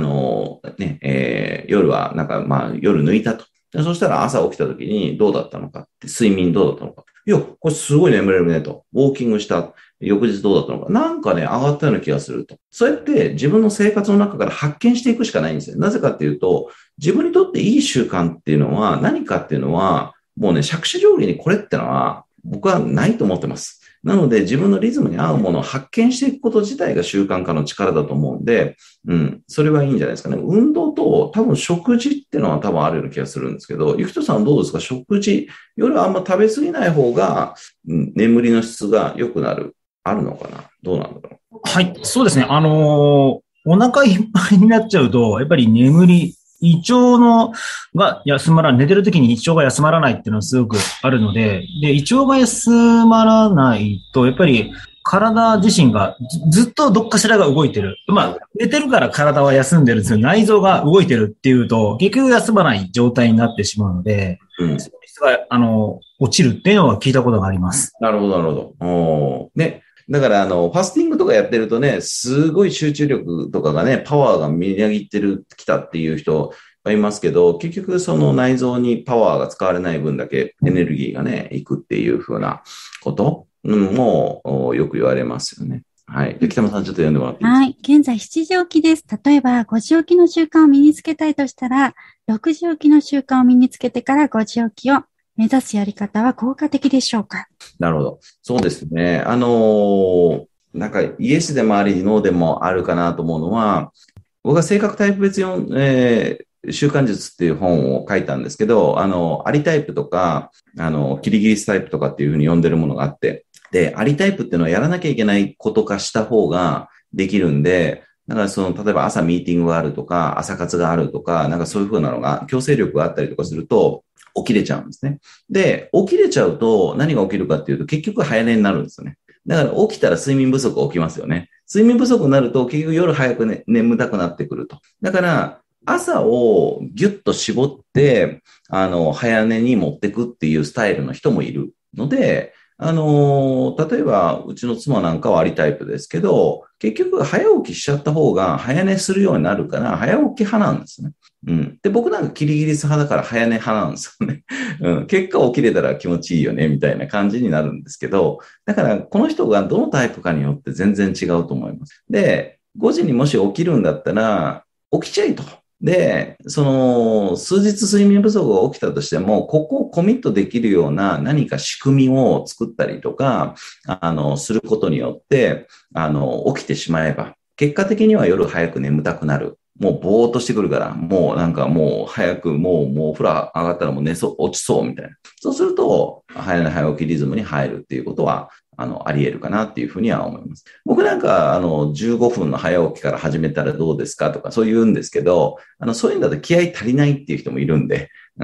Speaker 2: 夜は夜抜いたと。そしたら朝起きた時にどうだったのかって、睡眠どうだったのか。いや、これすごい眠れるねと。ウォーキングした。翌日どうだったのか。なんかね、上がったような気がすると。そうやって自分の生活の中から発見していくしかないんですよ。なぜかっていうと、自分にとっていい習慣っていうのは何かっていうのは、もうね、杓子定規にこれってのは僕はないと思ってます。なので自分のリズムに合うものを発見していくこと自体が習慣化の力だと思うんで、それはいいんじゃないですかね。運動と多分食事っていうのは多分あるような気がするんですけど、ゆきとさんどうですか？食事、夜あんま食べ過ぎない方が、眠りの質が良くなる。あるのかな？どうなんだろう？
Speaker 3: はい、そうですね。お腹いっぱいになっちゃうと、やっぱり胃腸が休まらない、寝てる時に胃腸が休まらないっていうのはすごくあるので、で、胃腸が休まらないと、やっぱり体自身がずっとどっかしらが動いてる。寝てるから体は休んでるんですけど、内臓が動いてるっていうと、結局休まない状態になってしまうので、質が、落ちるっていうのは聞いたことがあります。
Speaker 2: なるほど、なるほど。ね。だから、ファスティングとかやってるとね、すごい集中力とかがね、パワーがみなぎってきたっていう人がいますけど、結局その内臓にパワーが使われない分だけエネルギーがね、いくっていうふうなこともよく言われますよね。はい。で、北間さんちょっと読んでもらっていいですか？
Speaker 1: はい。現在7時起きです。例えば5時起きの習慣を身につけたいとしたら、6時起きの習慣を身につけてから5時起きを目指すやり方は効果的でしょうか？
Speaker 2: なるほど。そうですね。イエスでもあり、ノーでもあるかなと思うのは、僕は性格タイプ別習慣術っていう本を書いたんですけど、アリタイプとか、キリギリスタイプとかっていうふうに呼んでるものがあって、で、アリタイプっていうのはやらなきゃいけないことかした方ができるんで、だから例えば朝ミーティングがあるとか、朝活があるとか、そういうふうなのが、強制力があったりとかすると、起きれちゃうんですね。で、起きれちゃうと何が起きるかっていうと結局早寝になるんですよね。だから起きたら睡眠不足起きますよね。睡眠不足になると結局夜早く眠たくなってくると。だから朝をギュッと絞って、早寝に持ってくっていうスタイルの人もいるので、例えば、うちの妻なんかはアリタイプですけど、結局早起きしちゃった方が早寝するようになるから、早起き派なんですね。で、僕なんかキリギリス派だから早寝派なんですよね。結果起きれたら気持ちいいよね、みたいな感じになるんですけど、だからこの人がどのタイプかによって全然違うと思います。で、5時にもし起きるんだったら、起きちゃいと。で、数日睡眠不足が起きたとしても、ここをコミットできるような何か仕組みを作ったりとか、することによって、起きてしまえば、結果的には夜早く眠たくなる。もうぼーっとしてくるから、もう早く、もうお風呂上がったらもう落ちそうみたいな。そうすると、早寝早起きリズムに入るっていうことは、あり得るかなっていうふうには思います。僕なんか、15分の早起きから始めたらどうですかとか、そう言うんですけど、そういうんだと気合足りないっていう人もいるんで、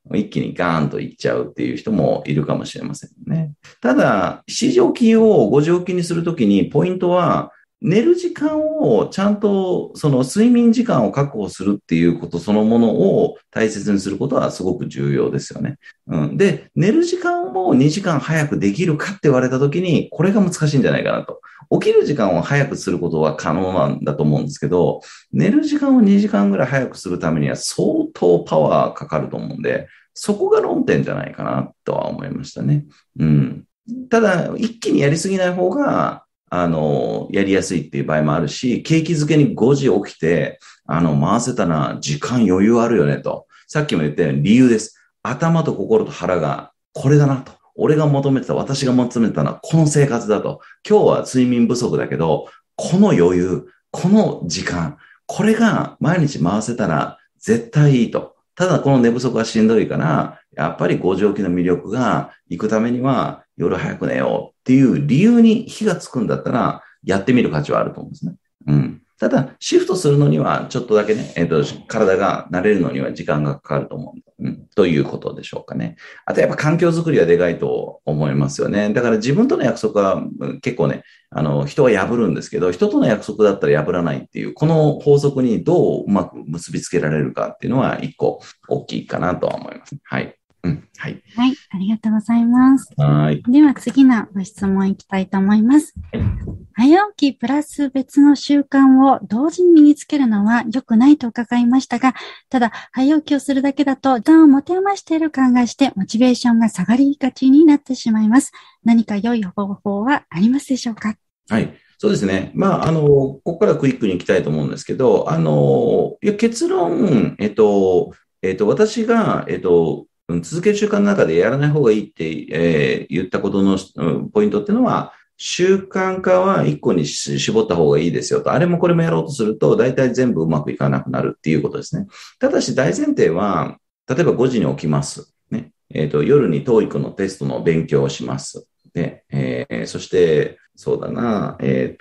Speaker 2: 一気にガーンといっちゃうっていう人もいるかもしれませんね。ただ、7時起きを5時起きにするときに、ポイントは、寝る時間をちゃんと、その睡眠時間を確保するっていうことそのものを大切にすることはすごく重要ですよね。で、寝る時間を2時間早くできるかって言われたときに、これが難しいんじゃないかなと。起きる時間を早くすることは可能なんだと思うんですけど、寝る時間を2時間ぐらい早くするためには相当パワーかかると思うんで、そこが論点じゃないかなとは思いましたね。ただ、一気にやりすぎない方が、やりやすいっていう場合もあるし、景気づけに5時起きて、回せたら時間余裕あるよねと。さっきも言ったように理由です。頭と心と腹がこれだなと。俺が求めてた、私が求めてたのはこの生活だと。今日は睡眠不足だけど、この余裕、この時間、これが毎日回せたら絶対いいと。ただこの寝不足はしんどいから、やっぱり5時起きの魅力が行くためには夜早く寝ようっていう理由に火がつくんだったら、やってみる価値はあると思うんですね。ただ、シフトするのには、ちょっとだけね、体が慣れるのには時間がかかると思う。ということでしょうかね。あとやっぱ環境づくりはでかいと思いますよね。だから自分との約束は結構ね、人は破るんですけど、人との約束だったら破らないっていう、この法則にどううまく結びつけられるかっていうのは一個大きいかなとは思います。はい。はい。
Speaker 1: はい、ありがとうございます。
Speaker 2: はい。
Speaker 1: では次のご質問いきたいと思います。早起きプラス別の習慣を同時に身につけるのは良くないと伺いましたが、ただ早起きをするだけだと時間を持て余している感がしてモチベーションが下がりがちになってしまいます。何か良い方法はありますでしょうか？
Speaker 2: はい。そうですね。ここからクイックに行きたいと思うんですけど、結論、私が、続ける習慣の中でやらない方がいいって、言ったことの、ポイントっていうのは、習慣化は一個に絞った方がいいですよと。あれもこれもやろうとすると、大体全部うまくいかなくなるっていうことですね。ただし大前提は、例えば5時に起きます。ね。夜に TOEIC のテストの勉強をします。で、そして、そうだな、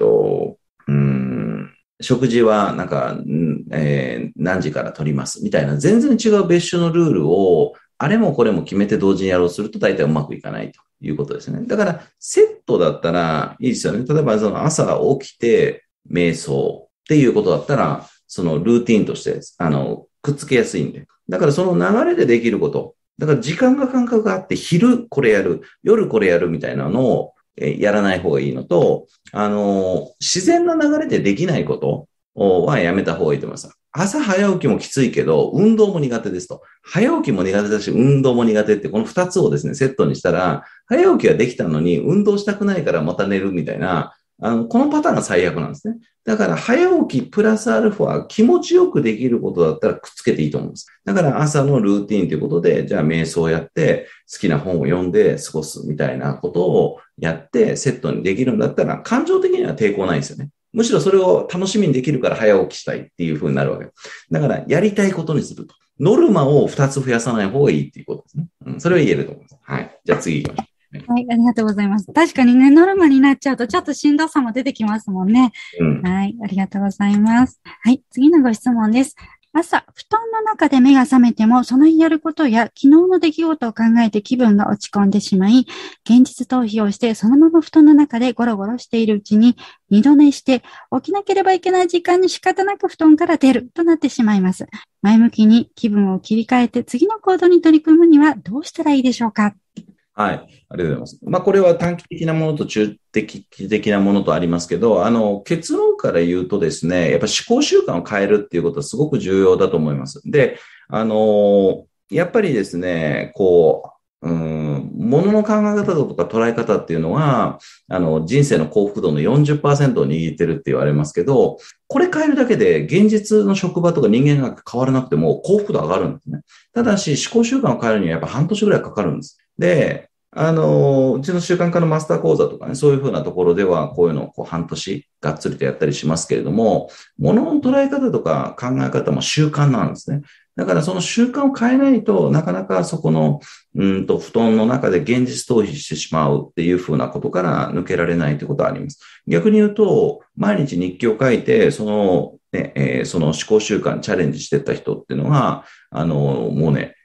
Speaker 2: 食事はなんか、何時から取りますみたいな全然違う別種のルールをあれもこれも決めて同時にやろうとすると大体うまくいかないということですね。だからセットだったらいいですよね。例えばその朝起きて瞑想っていうことだったらそのルーティンとしてくっつけやすいんで。だからその流れでできること。だから時間が感覚があって昼これやる、夜これやるみたいなのをやらない方がいいのと、自然な流れでできないことはやめた方がいいと思います。朝早起きもきついけど、運動も苦手ですと。早起きも苦手だし、運動も苦手って、この二つをですね、セットにしたら、早起きはできたのに、運動したくないからまた寝るみたいな、このパターンが最悪なんですね。だから、早起きプラスアルファ、気持ちよくできることだったらくっつけていいと思うんです。だから、朝のルーティーンということで、じゃあ、瞑想をやって、好きな本を読んで過ごすみたいなことをやって、セットにできるんだったら、感情的には抵抗ないですよね。むしろそれを楽しみにできるから早起きしたいっていう風になるわけ。だから、やりたいことにすると。ノルマを2つ増やさない方がいいっていうことですね。それは言えると思います。はい。じゃあ次行きましょう。
Speaker 1: はい、ありがとうございます。確かにね、ノルマになっちゃうとちょっとしんどさも出てきますもんね。はい、ありがとうございます。はい、次のご質問です。朝、布団の中で目が覚めても、その日やることや昨日の出来事を考えて気分が落ち込んでしまい、現実逃避をして、そのまま布団の中でゴロゴロしているうちに、二度寝して、起きなければいけない時間に仕方なく布団から出るとなってしまいます。前向きに気分を切り替えて、次の行動に取り組むにはどうしたらいいでしょうか？
Speaker 2: はい。ありがとうございます。これは短期的なものと中期的なものとありますけど、結論から言うとですね、やっぱ思考習慣を変えるっていうことはすごく重要だと思います。で、やっぱりですね、物の考え方とか捉え方っていうのは、人生の幸福度の 40% を握ってるって言われますけど、これ変えるだけで現実の職場とか人間が変わらなくても幸福度上がるんですね。ただし思考習慣を変えるにはやっぱ半年ぐらいかかるんです。で、うちの習慣化のマスター講座とかね、そういうふうなところでは、こういうのを半年がっつりとやったりしますけれども、物の捉え方とか考え方も習慣なんですね。だからその習慣を変えないとなかなかそこの、布団の中で現実逃避してしまうっていうふうなことから抜けられないということはあります。逆に言うと、毎日日記を書いて、その思考習慣にチャレンジしていった人っていうのは、もうね、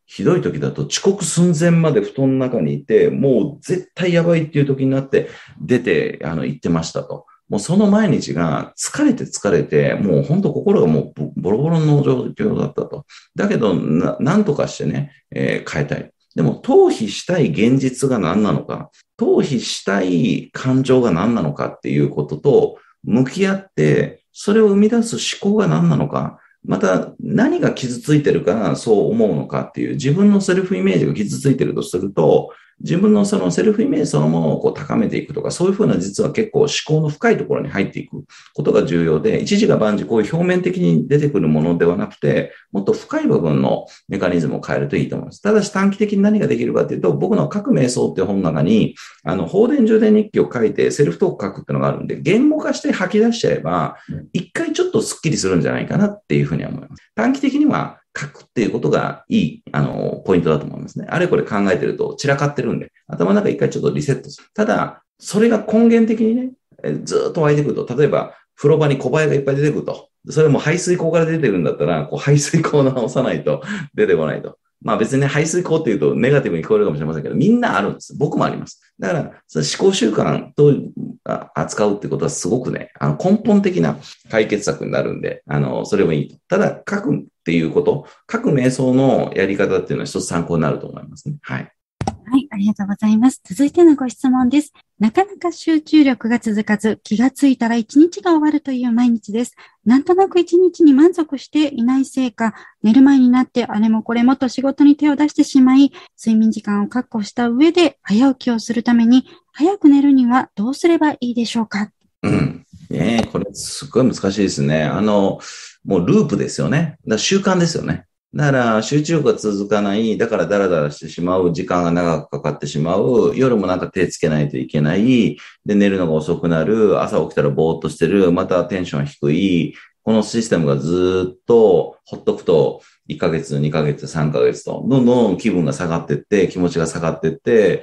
Speaker 2: ひどい時だと遅刻寸前まで布団の中にいて、もう絶対やばいっていう時になって出て、行ってましたと。もうその毎日が疲れて、もう本当心がもうボロボロの状況だったと。だけど、なんとかしてね、変えたい。でも、逃避したい現実が何なのか、逃避したい感情が何なのかっていうことと向き合って、それを生み出す思考が何なのか、また何が傷ついてるからそう思うのかっていう自分のセルフイメージが傷ついてるとすると、自分のそのセルフイメージそのものをこう高めていくとか、そういうふうな実は結構思考の深いところに入っていくことが重要で、一時が万事こういう表面的に出てくるものではなくて、もっと深い部分のメカニズムを変えるといいと思います。ただし短期的に何ができるかというと、僕の各瞑想っていう本の中に、放電充電日記を書いてセルフトーク書くっていうのがあるんで、言語化して吐き出しちゃえば、一回ちょっとスッキリするんじゃないかなっていうふうには思います。短期的には書くっていうことがいい、ポイントだと思いますね。あれこれ考えてると散らかってるんで、頭の中一回ちょっとリセットする。ただ、それが根源的にね、ずっと湧いてくると、例えば、風呂場に小バエがいっぱい出てくると。それも排水口から出てくるんだったら、こう排水口を直さないと出てこないと。まあ別にね、排水口っていうとネガティブに聞こえるかもしれませんけど、みんなあるんです。僕もあります。だから、その思考習慣と扱うってことはすごくね、根本的な解決策になるんで、それもいいと。ただ、書くっていうこと、書く瞑想のやり方っていうのは一つ参考になると思いますね。はい。
Speaker 1: はい、ありがとうございます。続いてのご質問です。なかなか集中力が続かず、気がついたら一日が終わるという毎日です。なんとなく一日に満足していないせいか、寝る前になってあれもこれもと仕事に手を出してしまい、睡眠時間を確保した上で早起きをするために、早く寝るにはどうすればいいでしょうか？
Speaker 2: ねえ、これすごい難しいですね。もうループですよね。だから習慣ですよね。だから集中力が続かない、だからダラダラしてしまう、時間が長くかかってしまう、夜もなんか手つけないといけない、で寝るのが遅くなる、朝起きたらぼーっとしてる、またテンション低い、このシステムがずっとほっとくと1ヶ月、2ヶ月、3ヶ月と、どんどん気分が下がっていって、気持ちが下がっていって、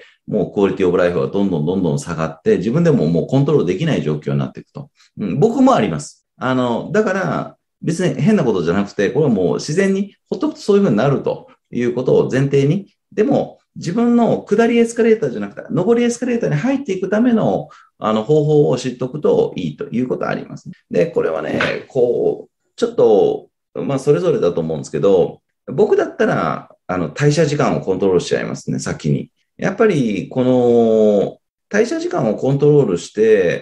Speaker 2: もうクオリティオブライフがどんどん下がって、自分でももうコントロールできない状況になっていくと。僕もあります。だから、別に変なことじゃなくて、これはもう自然にほっとくとそういうふうになるということを前提に、でも自分の下りエスカレーターじゃなくて、上りエスカレーターに入っていくための方法を知っておくといいということはあります。で、これはね、こう、ちょっと、まあそれぞれだと思うんですけど、僕だったら、代謝時間をコントロールしちゃいますね、先に。やっぱり、この、代謝時間をコントロールして、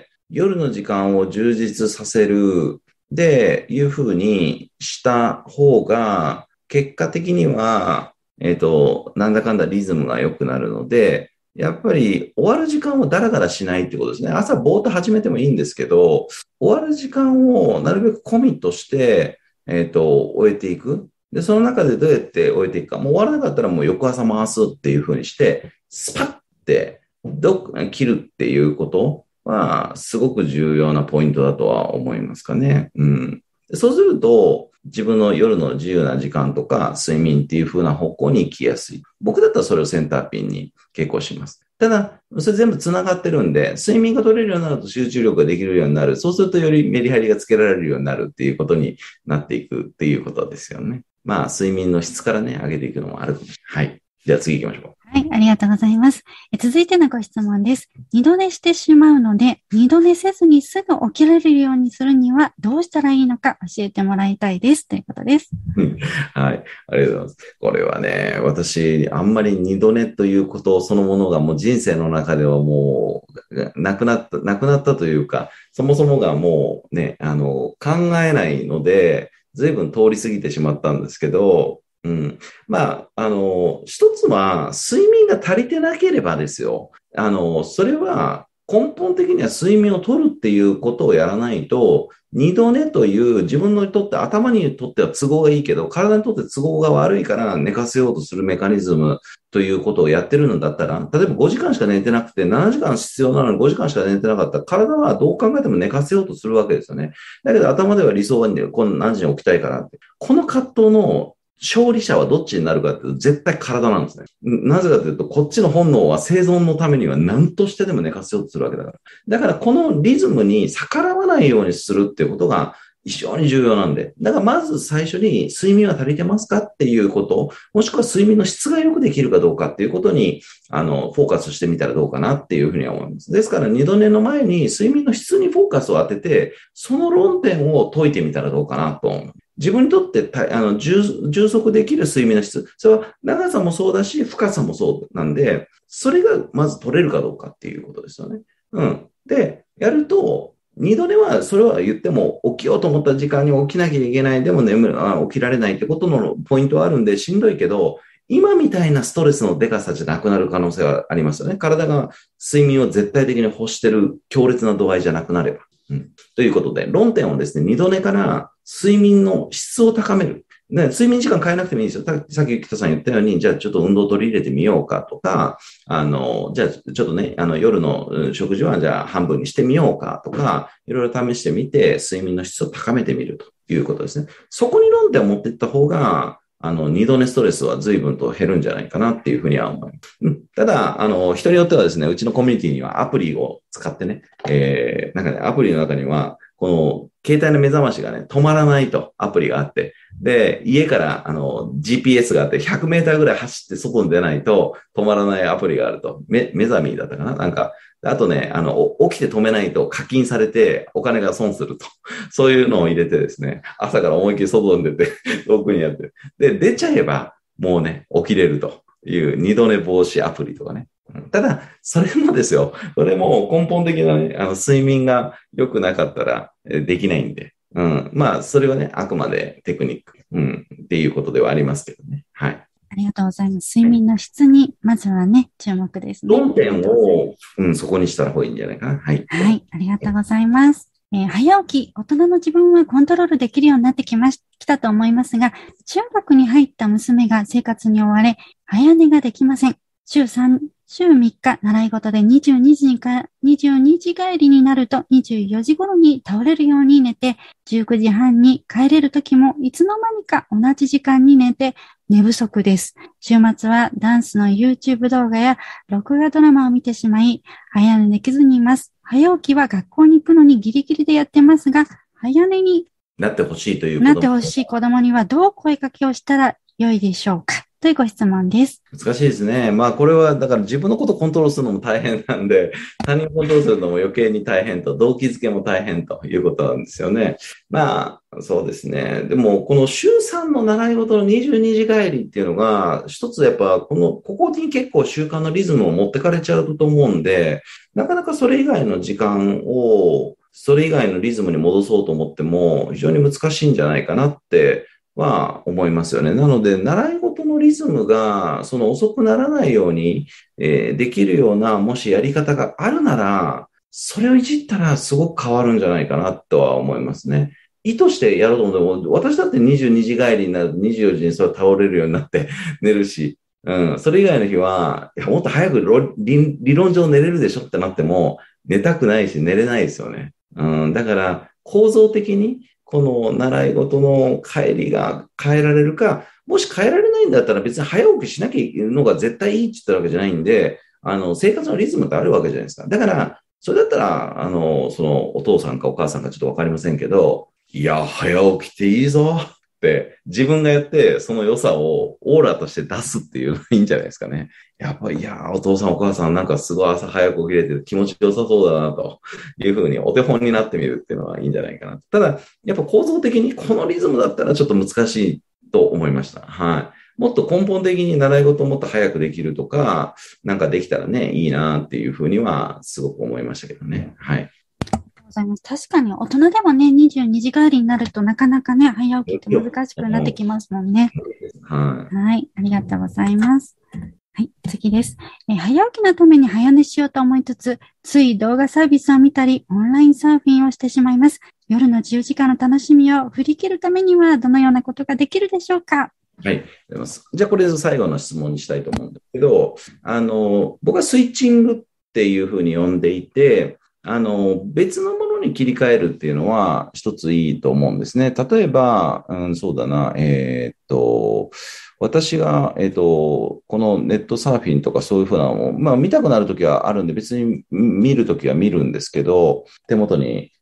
Speaker 2: 夜の時間を充実させる、で、いうふうにした方が、結果的には、なんだかんだリズムが良くなるので、やっぱり終わる時間をダラダラしないってことですね。朝ぼーっと始めてもいいんですけど、終わる時間をなるべくコミットして、終えていく。で、その中でどうやって終えていくか。もう終わらなかったらもう翌朝回すっていうふうにして、スパッて切るっていうことは、すごく重要なポイントだとは思いますかね。そうすると、自分の夜の自由な時間とか睡眠っていう風な方向に行きやすい。僕だったらそれをセンターピンに傾向します。ただ、それ全部繋がってるんで、睡眠が取れるようになると集中力ができるようになる。そうするとよりメリハリがつけられるようになるっていうことになっていくっていうことですよね。まあ、睡眠の質からね、上げていくのもあるかもしれない。はい。では次行きましょう。
Speaker 1: はい、ありがとうございます。続いてのご質問です。二度寝してしまうので、二度寝せずにすぐ起きられるようにするにはどうしたらいいのか教えてもらいたいです。ということです。
Speaker 2: はい、ありがとうございます。これはね、私、あんまり二度寝ということそのものがもう人生の中ではもうなくなったというか、そもそもがもうね、考えないので、随分通り過ぎてしまったんですけど、まあ、一つは、睡眠が足りてなければですよ。それは、根本的には睡眠を取るっていうことをやらないと、二度寝という自分にとって、頭にとっては都合がいいけど、体にとって都合が悪いから寝かせようとするメカニズムということをやってるのだったら、例えば5時間しか寝てなくて、7時間必要なのに5時間しか寝てなかったら、体はどう考えても寝かせようとするわけですよね。だけど頭では理想はこの何時に起きたいからって。この葛藤の勝利者はどっちになるかっていうと絶対体なんですね。なぜかというと、こっちの本能は生存のためには何としてでも寝かせようとするわけだから。だからこのリズムに逆らわないようにするっていうことが非常に重要なんで。だからまず最初に睡眠は足りてますかっていうこと、もしくは睡眠の質がよくできるかどうかっていうことに、フォーカスしてみたらどうかなっていうふうには思います。ですから二度寝の前に睡眠の質にフォーカスを当てて、その論点を解いてみたらどうかなと思う。自分にとって充足できる睡眠の質。それは長さもそうだし、深さもそうなんで、それがまず取れるかどうかっていうことですよね。うん。で、やると、二度寝は、それは言っても、起きようと思った時間に起きなきゃいけない、でも起きられないってことのポイントはあるんで、しんどいけど、今みたいなストレスのでかさじゃなくなる可能性はありますよね。体が睡眠を絶対的に欲してる強烈な度合いじゃなくなれば。ということで、論点をですね、二度寝から睡眠の質を高める。睡眠時間変えなくてもいいんですよ。さっき北さん言ったように、じゃあちょっと運動を取り入れてみようかとか、じゃあちょっとね、夜の食事はじゃあ半分にしてみようかとか、いろいろ試してみて、睡眠の質を高めてみるということですね。そこに論点を持っていった方が、二度寝ストレスは随分と減るんじゃないかなっていうふうには思います。ただ、人によってはですね、うちのコミュニティにはアプリを使ってね、なんかね、アプリの中には、この携帯の目覚ましがね、止まらないとアプリがあって、で、家からGPS があって100メーターぐらい走って外に出ないと止まらないアプリがあると。目覚めだったかななんか、あとね、起きて止めないと課金されてお金が損すると。そういうのを入れてですね、朝から思いっきり外に出て、遠くにやって。で、出ちゃえばもうね、起きれるという二度寝防止アプリとかね。ただ、それもですよ、それも根本的なね、睡眠が良くなかったらできないんで、まあ、それはね、あくまでテクニック、っていうことではありますけどね。はい。
Speaker 1: ありがとうございます。睡眠の質に、まずはね、注目ですね。
Speaker 2: 論点を、そこにした方がいいんじゃないかな。はい。
Speaker 1: はい、ありがとうございます。早起き、大人の自分はコントロールできるようになってきたと思いますが、中学に入った娘が生活に追われ、早寝ができません。週3日習い事で22時帰りになると24時頃に倒れるように寝て、19時半に帰れる時もいつの間にか同じ時間に寝て寝不足です。週末はダンスの YouTube 動画や録画ドラマを見てしまい、早寝できずにいます。早起きは学校に行くのにギリギリでやってますが、早寝に
Speaker 2: なってほしいという
Speaker 1: なってほしい子供にはどう声かけをしたら良いでしょうかというご質問です。
Speaker 2: 難しいですね。まあこれはだから自分のことをコントロールするのも大変なんで、他人をコントロールするのも余計に大変と、動機づけも大変ということなんですよね。まあそうですね。でもこの週3の習い事の22時帰りっていうのが、一つやっぱここに結構習慣のリズムを持ってかれちゃうと思うんで、なかなかそれ以外の時間を、それ以外のリズムに戻そうと思っても非常に難しいんじゃないかなっては思いますよね。なので、習い事のリズムがその遅くならないように、できるような、もしやり方があるなら、それをいじったらすごく変わるんじゃないかなとは思いますね。意図してやろうと思っても、私だって22時帰りになると24時にそれ倒れるようになって寝るし、それ以外の日は、もっと早く理論上寝れるでしょってなっても、寝たくないし寝れないですよね。だから構造的にこの習い事の帰りが変えられるか、もし変えられないんだったら別に早起きしなきゃいけないのが絶対いいって言ったわけじゃないんで、生活のリズムってあるわけじゃないですか。だから、それだったら、そのお父さんかお母さんかちょっとわかりませんけど、いや、早起きていいぞって自分がやってその良さをオーラとして出すっていうのがいいんじゃないですかね。やっぱり、いや、お父さんお母さんなんかすごい朝早く起きれて気持ちよさそうだなというふうにお手本になってみるっていうのはいいんじゃないかな。ただ、やっぱ構造的にこのリズムだったらちょっと難しいと思いました。はい。もっと根本的に習い事をもっと早くできるとか、なんかできたらね、いいなっていうふうにはすごく思いましたけどね。はい。
Speaker 1: 確かに大人でもね、22時帰りになるとなかなかね、早起きって難しくなってきますもんね。はい。ありがとうございます。はい、次です。早起きのために早寝しようと思いつつ、つい動画サービスを見たり、オンラインサーフィンをしてしまいます。夜の自由時間の楽しみを振り切るためには、どのようなことができるでしょうか？
Speaker 2: はい。じゃあ、これ最後の質問にしたいと思うんですけど、僕はスイッチングっていうふうに呼んでいて、別のものに切り替えるっていうのは一ついいと思うんですね。例えば、そうだな、私が、このネットサーフィンとかそういうふうなのを、まあ見たくなるときはあるんで別に見るときは見るんですけど、手元に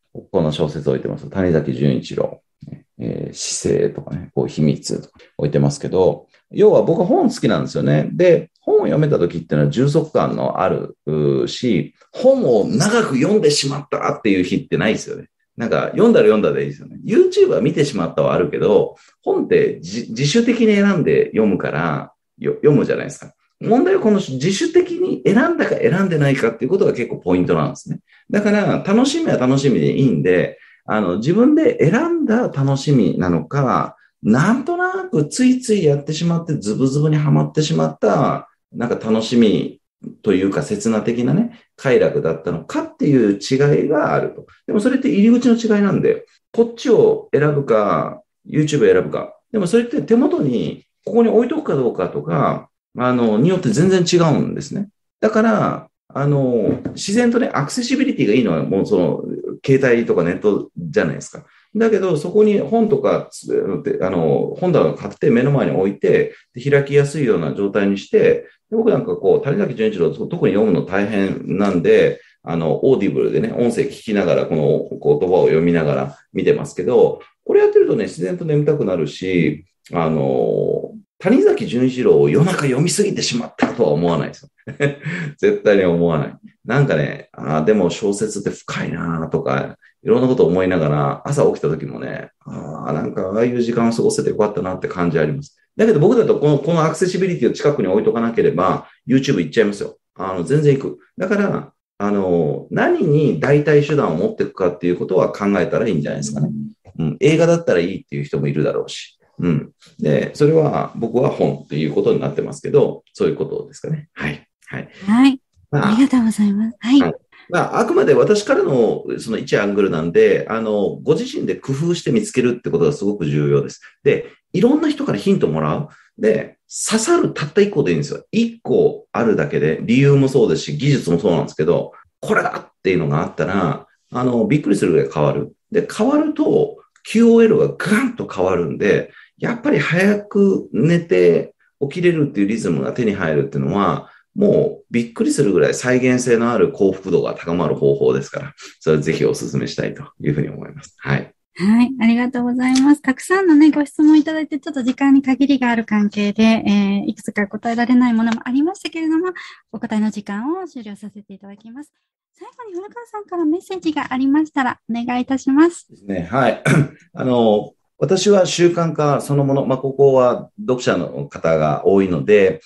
Speaker 2: この小説を置いてます。谷崎潤一郎。姿勢とかね、こう秘密とか置いてますけど、要は僕は本好きなんですよね。で、本を読めた時っていうのは充足感のあるし、本を長く読んでしまったっていう日ってないですよね。なんか読んだら読んだでいいですよね。YouTube は見てしまったはあるけど、本って自主的に選んで読むから読むじゃないですか。問題はこの自主的に選んだか選んでないかっていうことが結構ポイントなんですね。だから楽しみは楽しみでいいんで、自分で選んだ楽しみなのか、なんとなくついついやってしまってズブズブにはまってしまった、なんか楽しみというか刹那的なね、快楽だったのかっていう違いがあると。でもそれって入り口の違いなんで、こっちを選ぶか、YouTube を選ぶか。でもそれって手元に、ここに置いとくかどうかとか、によって全然違うんですね。だから、自然とね、アクセシビリティがいいのはもうその、携帯とかネットじゃないですか。だけど、そこに本とか、本棚を買って目の前に置いて、開きやすいような状態にして、僕なんかこう、谷崎潤一郎、特に読むの大変なんで、オーディブルでね、音声聞きながら、この言葉を読みながら見てますけど、これやってるとね、自然と眠たくなるし、谷崎潤一郎を夜中読みすぎてしまったとは思わないですよ。絶対に思わない。なんかね、でも小説って深いなとか、いろんなことを思いながら、朝起きた時もね、なんかああいう時間を過ごせてよかったなって感じあります。だけど僕だとこのアクセシビリティを近くに置いとかなければ、YouTube 行っちゃいますよ。全然行く。だから、何に代替手段を持っていくかっていうことは考えたらいいんじゃないですかね。映画だったらいいっていう人もいるだろうし。で、それは僕は本っていうことになってますけど、そういうことですかね。はい。はい。
Speaker 1: はい。ありがとうございます。はい。
Speaker 2: あくまで私からのその一アングルなんで、ご自身で工夫して見つけるってことがすごく重要です。で、いろんな人からヒントもらう。で、刺さるたった一個でいいんですよ。一個あるだけで、理由もそうですし、技術もそうなんですけど、これだっていうのがあったら、びっくりするぐらい変わる。で、変わると、QOL がガンと変わるんで、やっぱり早く寝て起きれるっていうリズムが手に入るっていうのは、もうびっくりするぐらい再現性のある幸福度が高まる方法ですから、それをぜひお勧めしたいというふうに思います。はい。
Speaker 1: はい。ありがとうございます。たくさんのね、ご質問いただいて、ちょっと時間に限りがある関係で、いくつか答えられないものもありましたけれども、お答えの時間を終了させていただきます。最後に古川さんからメッセージがありましたら、お願いいたします。
Speaker 2: ですね。はい。私は習慣化そのもの、ここは読者の方が多いので、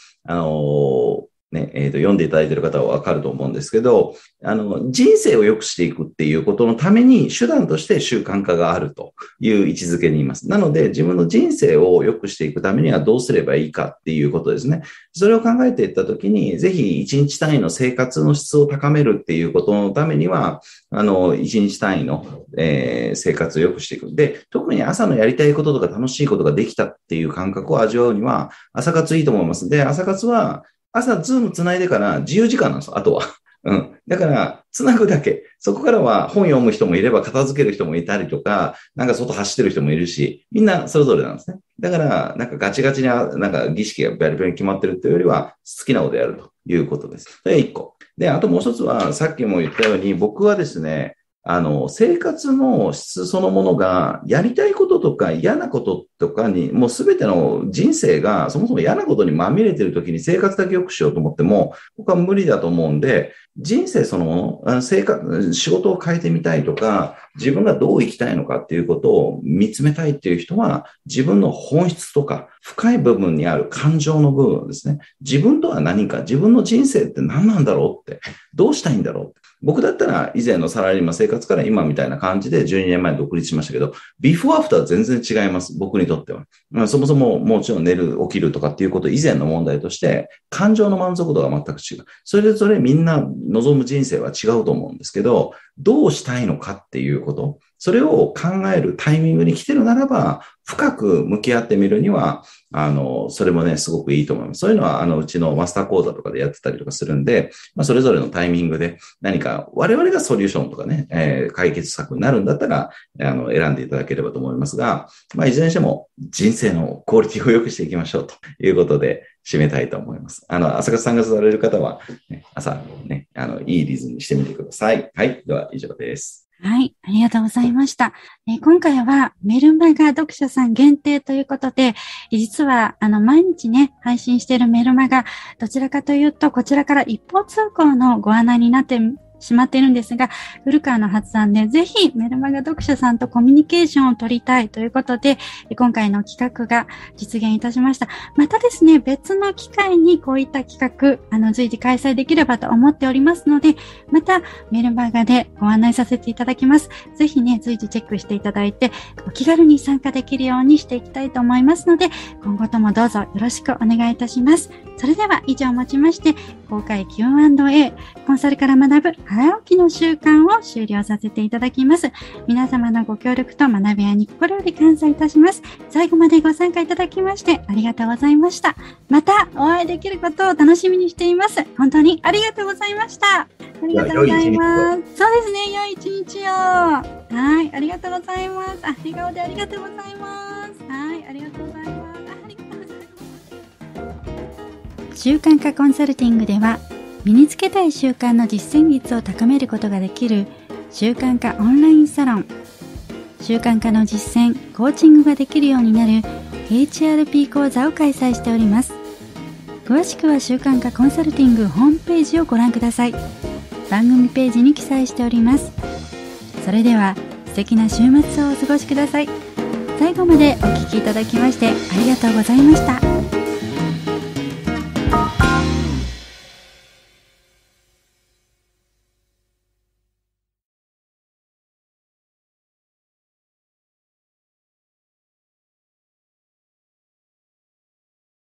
Speaker 2: 読んでいただいている方はわかると思うんですけど、人生を良くしていくっていうことのために手段として習慣化があるという位置づけにいます。なので、自分の人生を良くしていくためにはどうすればいいかっていうことですね。それを考えていったときに、ぜひ1日単位の生活の質を高めるっていうことのためには、1日単位の、生活を良くしていく。で、特に朝のやりたいこととか楽しいことができたっていう感覚を味わうには、朝活いいと思います。で、朝活は、朝、ズームつないでから自由時間なんですよ、あとは。だから、つなぐだけ。そこからは本読む人もいれば、片付ける人もいたりとか、なんか外走ってる人もいるし、みんなそれぞれなんですね。だから、なんかガチガチになんか儀式がバリバリ決まってるっていうよりは、好きなことやるということです。それが一個。で、あともう一つは、さっきも言ったように、僕はですね、生活の質そのものが、やりたいこととか嫌なこととかに、もうすべての人生がそもそも嫌なことにまみれているときに生活だけ良くしようと思っても、僕は無理だと思うんで、人生そのもの、仕事を変えてみたいとか、自分がどう生きたいのかっていうことを見つめたいっていう人は、自分の本質とか、深い部分にある感情の部分ですね。自分とは何か、自分の人生って何なんだろうって、どうしたいんだろうって。僕だったら以前のサラリーマン生活から今みたいな感じで12年前に独立しましたけど、ビフォーアフターは全然違います。僕にとっては。そもそももちろん寝る、起きるとかっていうこと以前の問題として、感情の満足度が全く違う。それぞれみんな望む人生は違うと思うんですけど、どうしたいのかっていうこと、それを考えるタイミングに来てるならば、深く向き合ってみるには、それもね、すごくいいと思います。そういうのは、うちのマスター講座とかでやってたりとかするんで、それぞれのタイミングで何か我々がソリューションとかね、解決策になるんだったら、選んでいただければと思いますが、いずれにしても人生のクオリティを良くしていきましょうということで締めたいと思います。朝活参加される方は、朝ね、いいリズムにしてみてください。はい。では以上です。
Speaker 1: はい、ありがとうございました。今回はメルマガ読者さん限定ということで、実は毎日ね、配信しているメルマガ、どちらかというと、こちらから一方通行のご案内になってしまっているんですが、古川の発案でぜひメルマガ読者さんとコミュニケーションを取りたいということで、今回の企画が実現いたしました。またですね、別の機会にこういった企画、随時開催できればと思っておりますので、またメルマガでご案内させていただきます。ぜひね、随時チェックしていただいて、お気軽に参加できるようにしていきたいと思いますので、今後ともどうぞよろしくお願いいたします。それでは以上をもちまして、公開 Q&A、コンサルから学ぶ早起きの習慣を終了させていただきます。皆様のご協力と学び合いに心より感謝いたします。最後までご参加いただきましてありがとうございました。またお会いできることを楽しみにしています。本当にありがとうございました。ありがとうございます。そうですね、良い一日を。はい、ありがとうございます。笑顔でありがとうございます。はい、ありがとうございます。習慣化コンサルティングでは、身につけたい習慣の実践率を高めることができる習慣化オンラインサロン、習慣化の実践・コーチングができるようになる HRP 講座を開催しております。詳しくは習慣化コンサルティングホームページをご覧ください。番組ページに記載しております。それでは素敵な週末をお過ごしください。最後までお聞きいただきましてありがとうございました。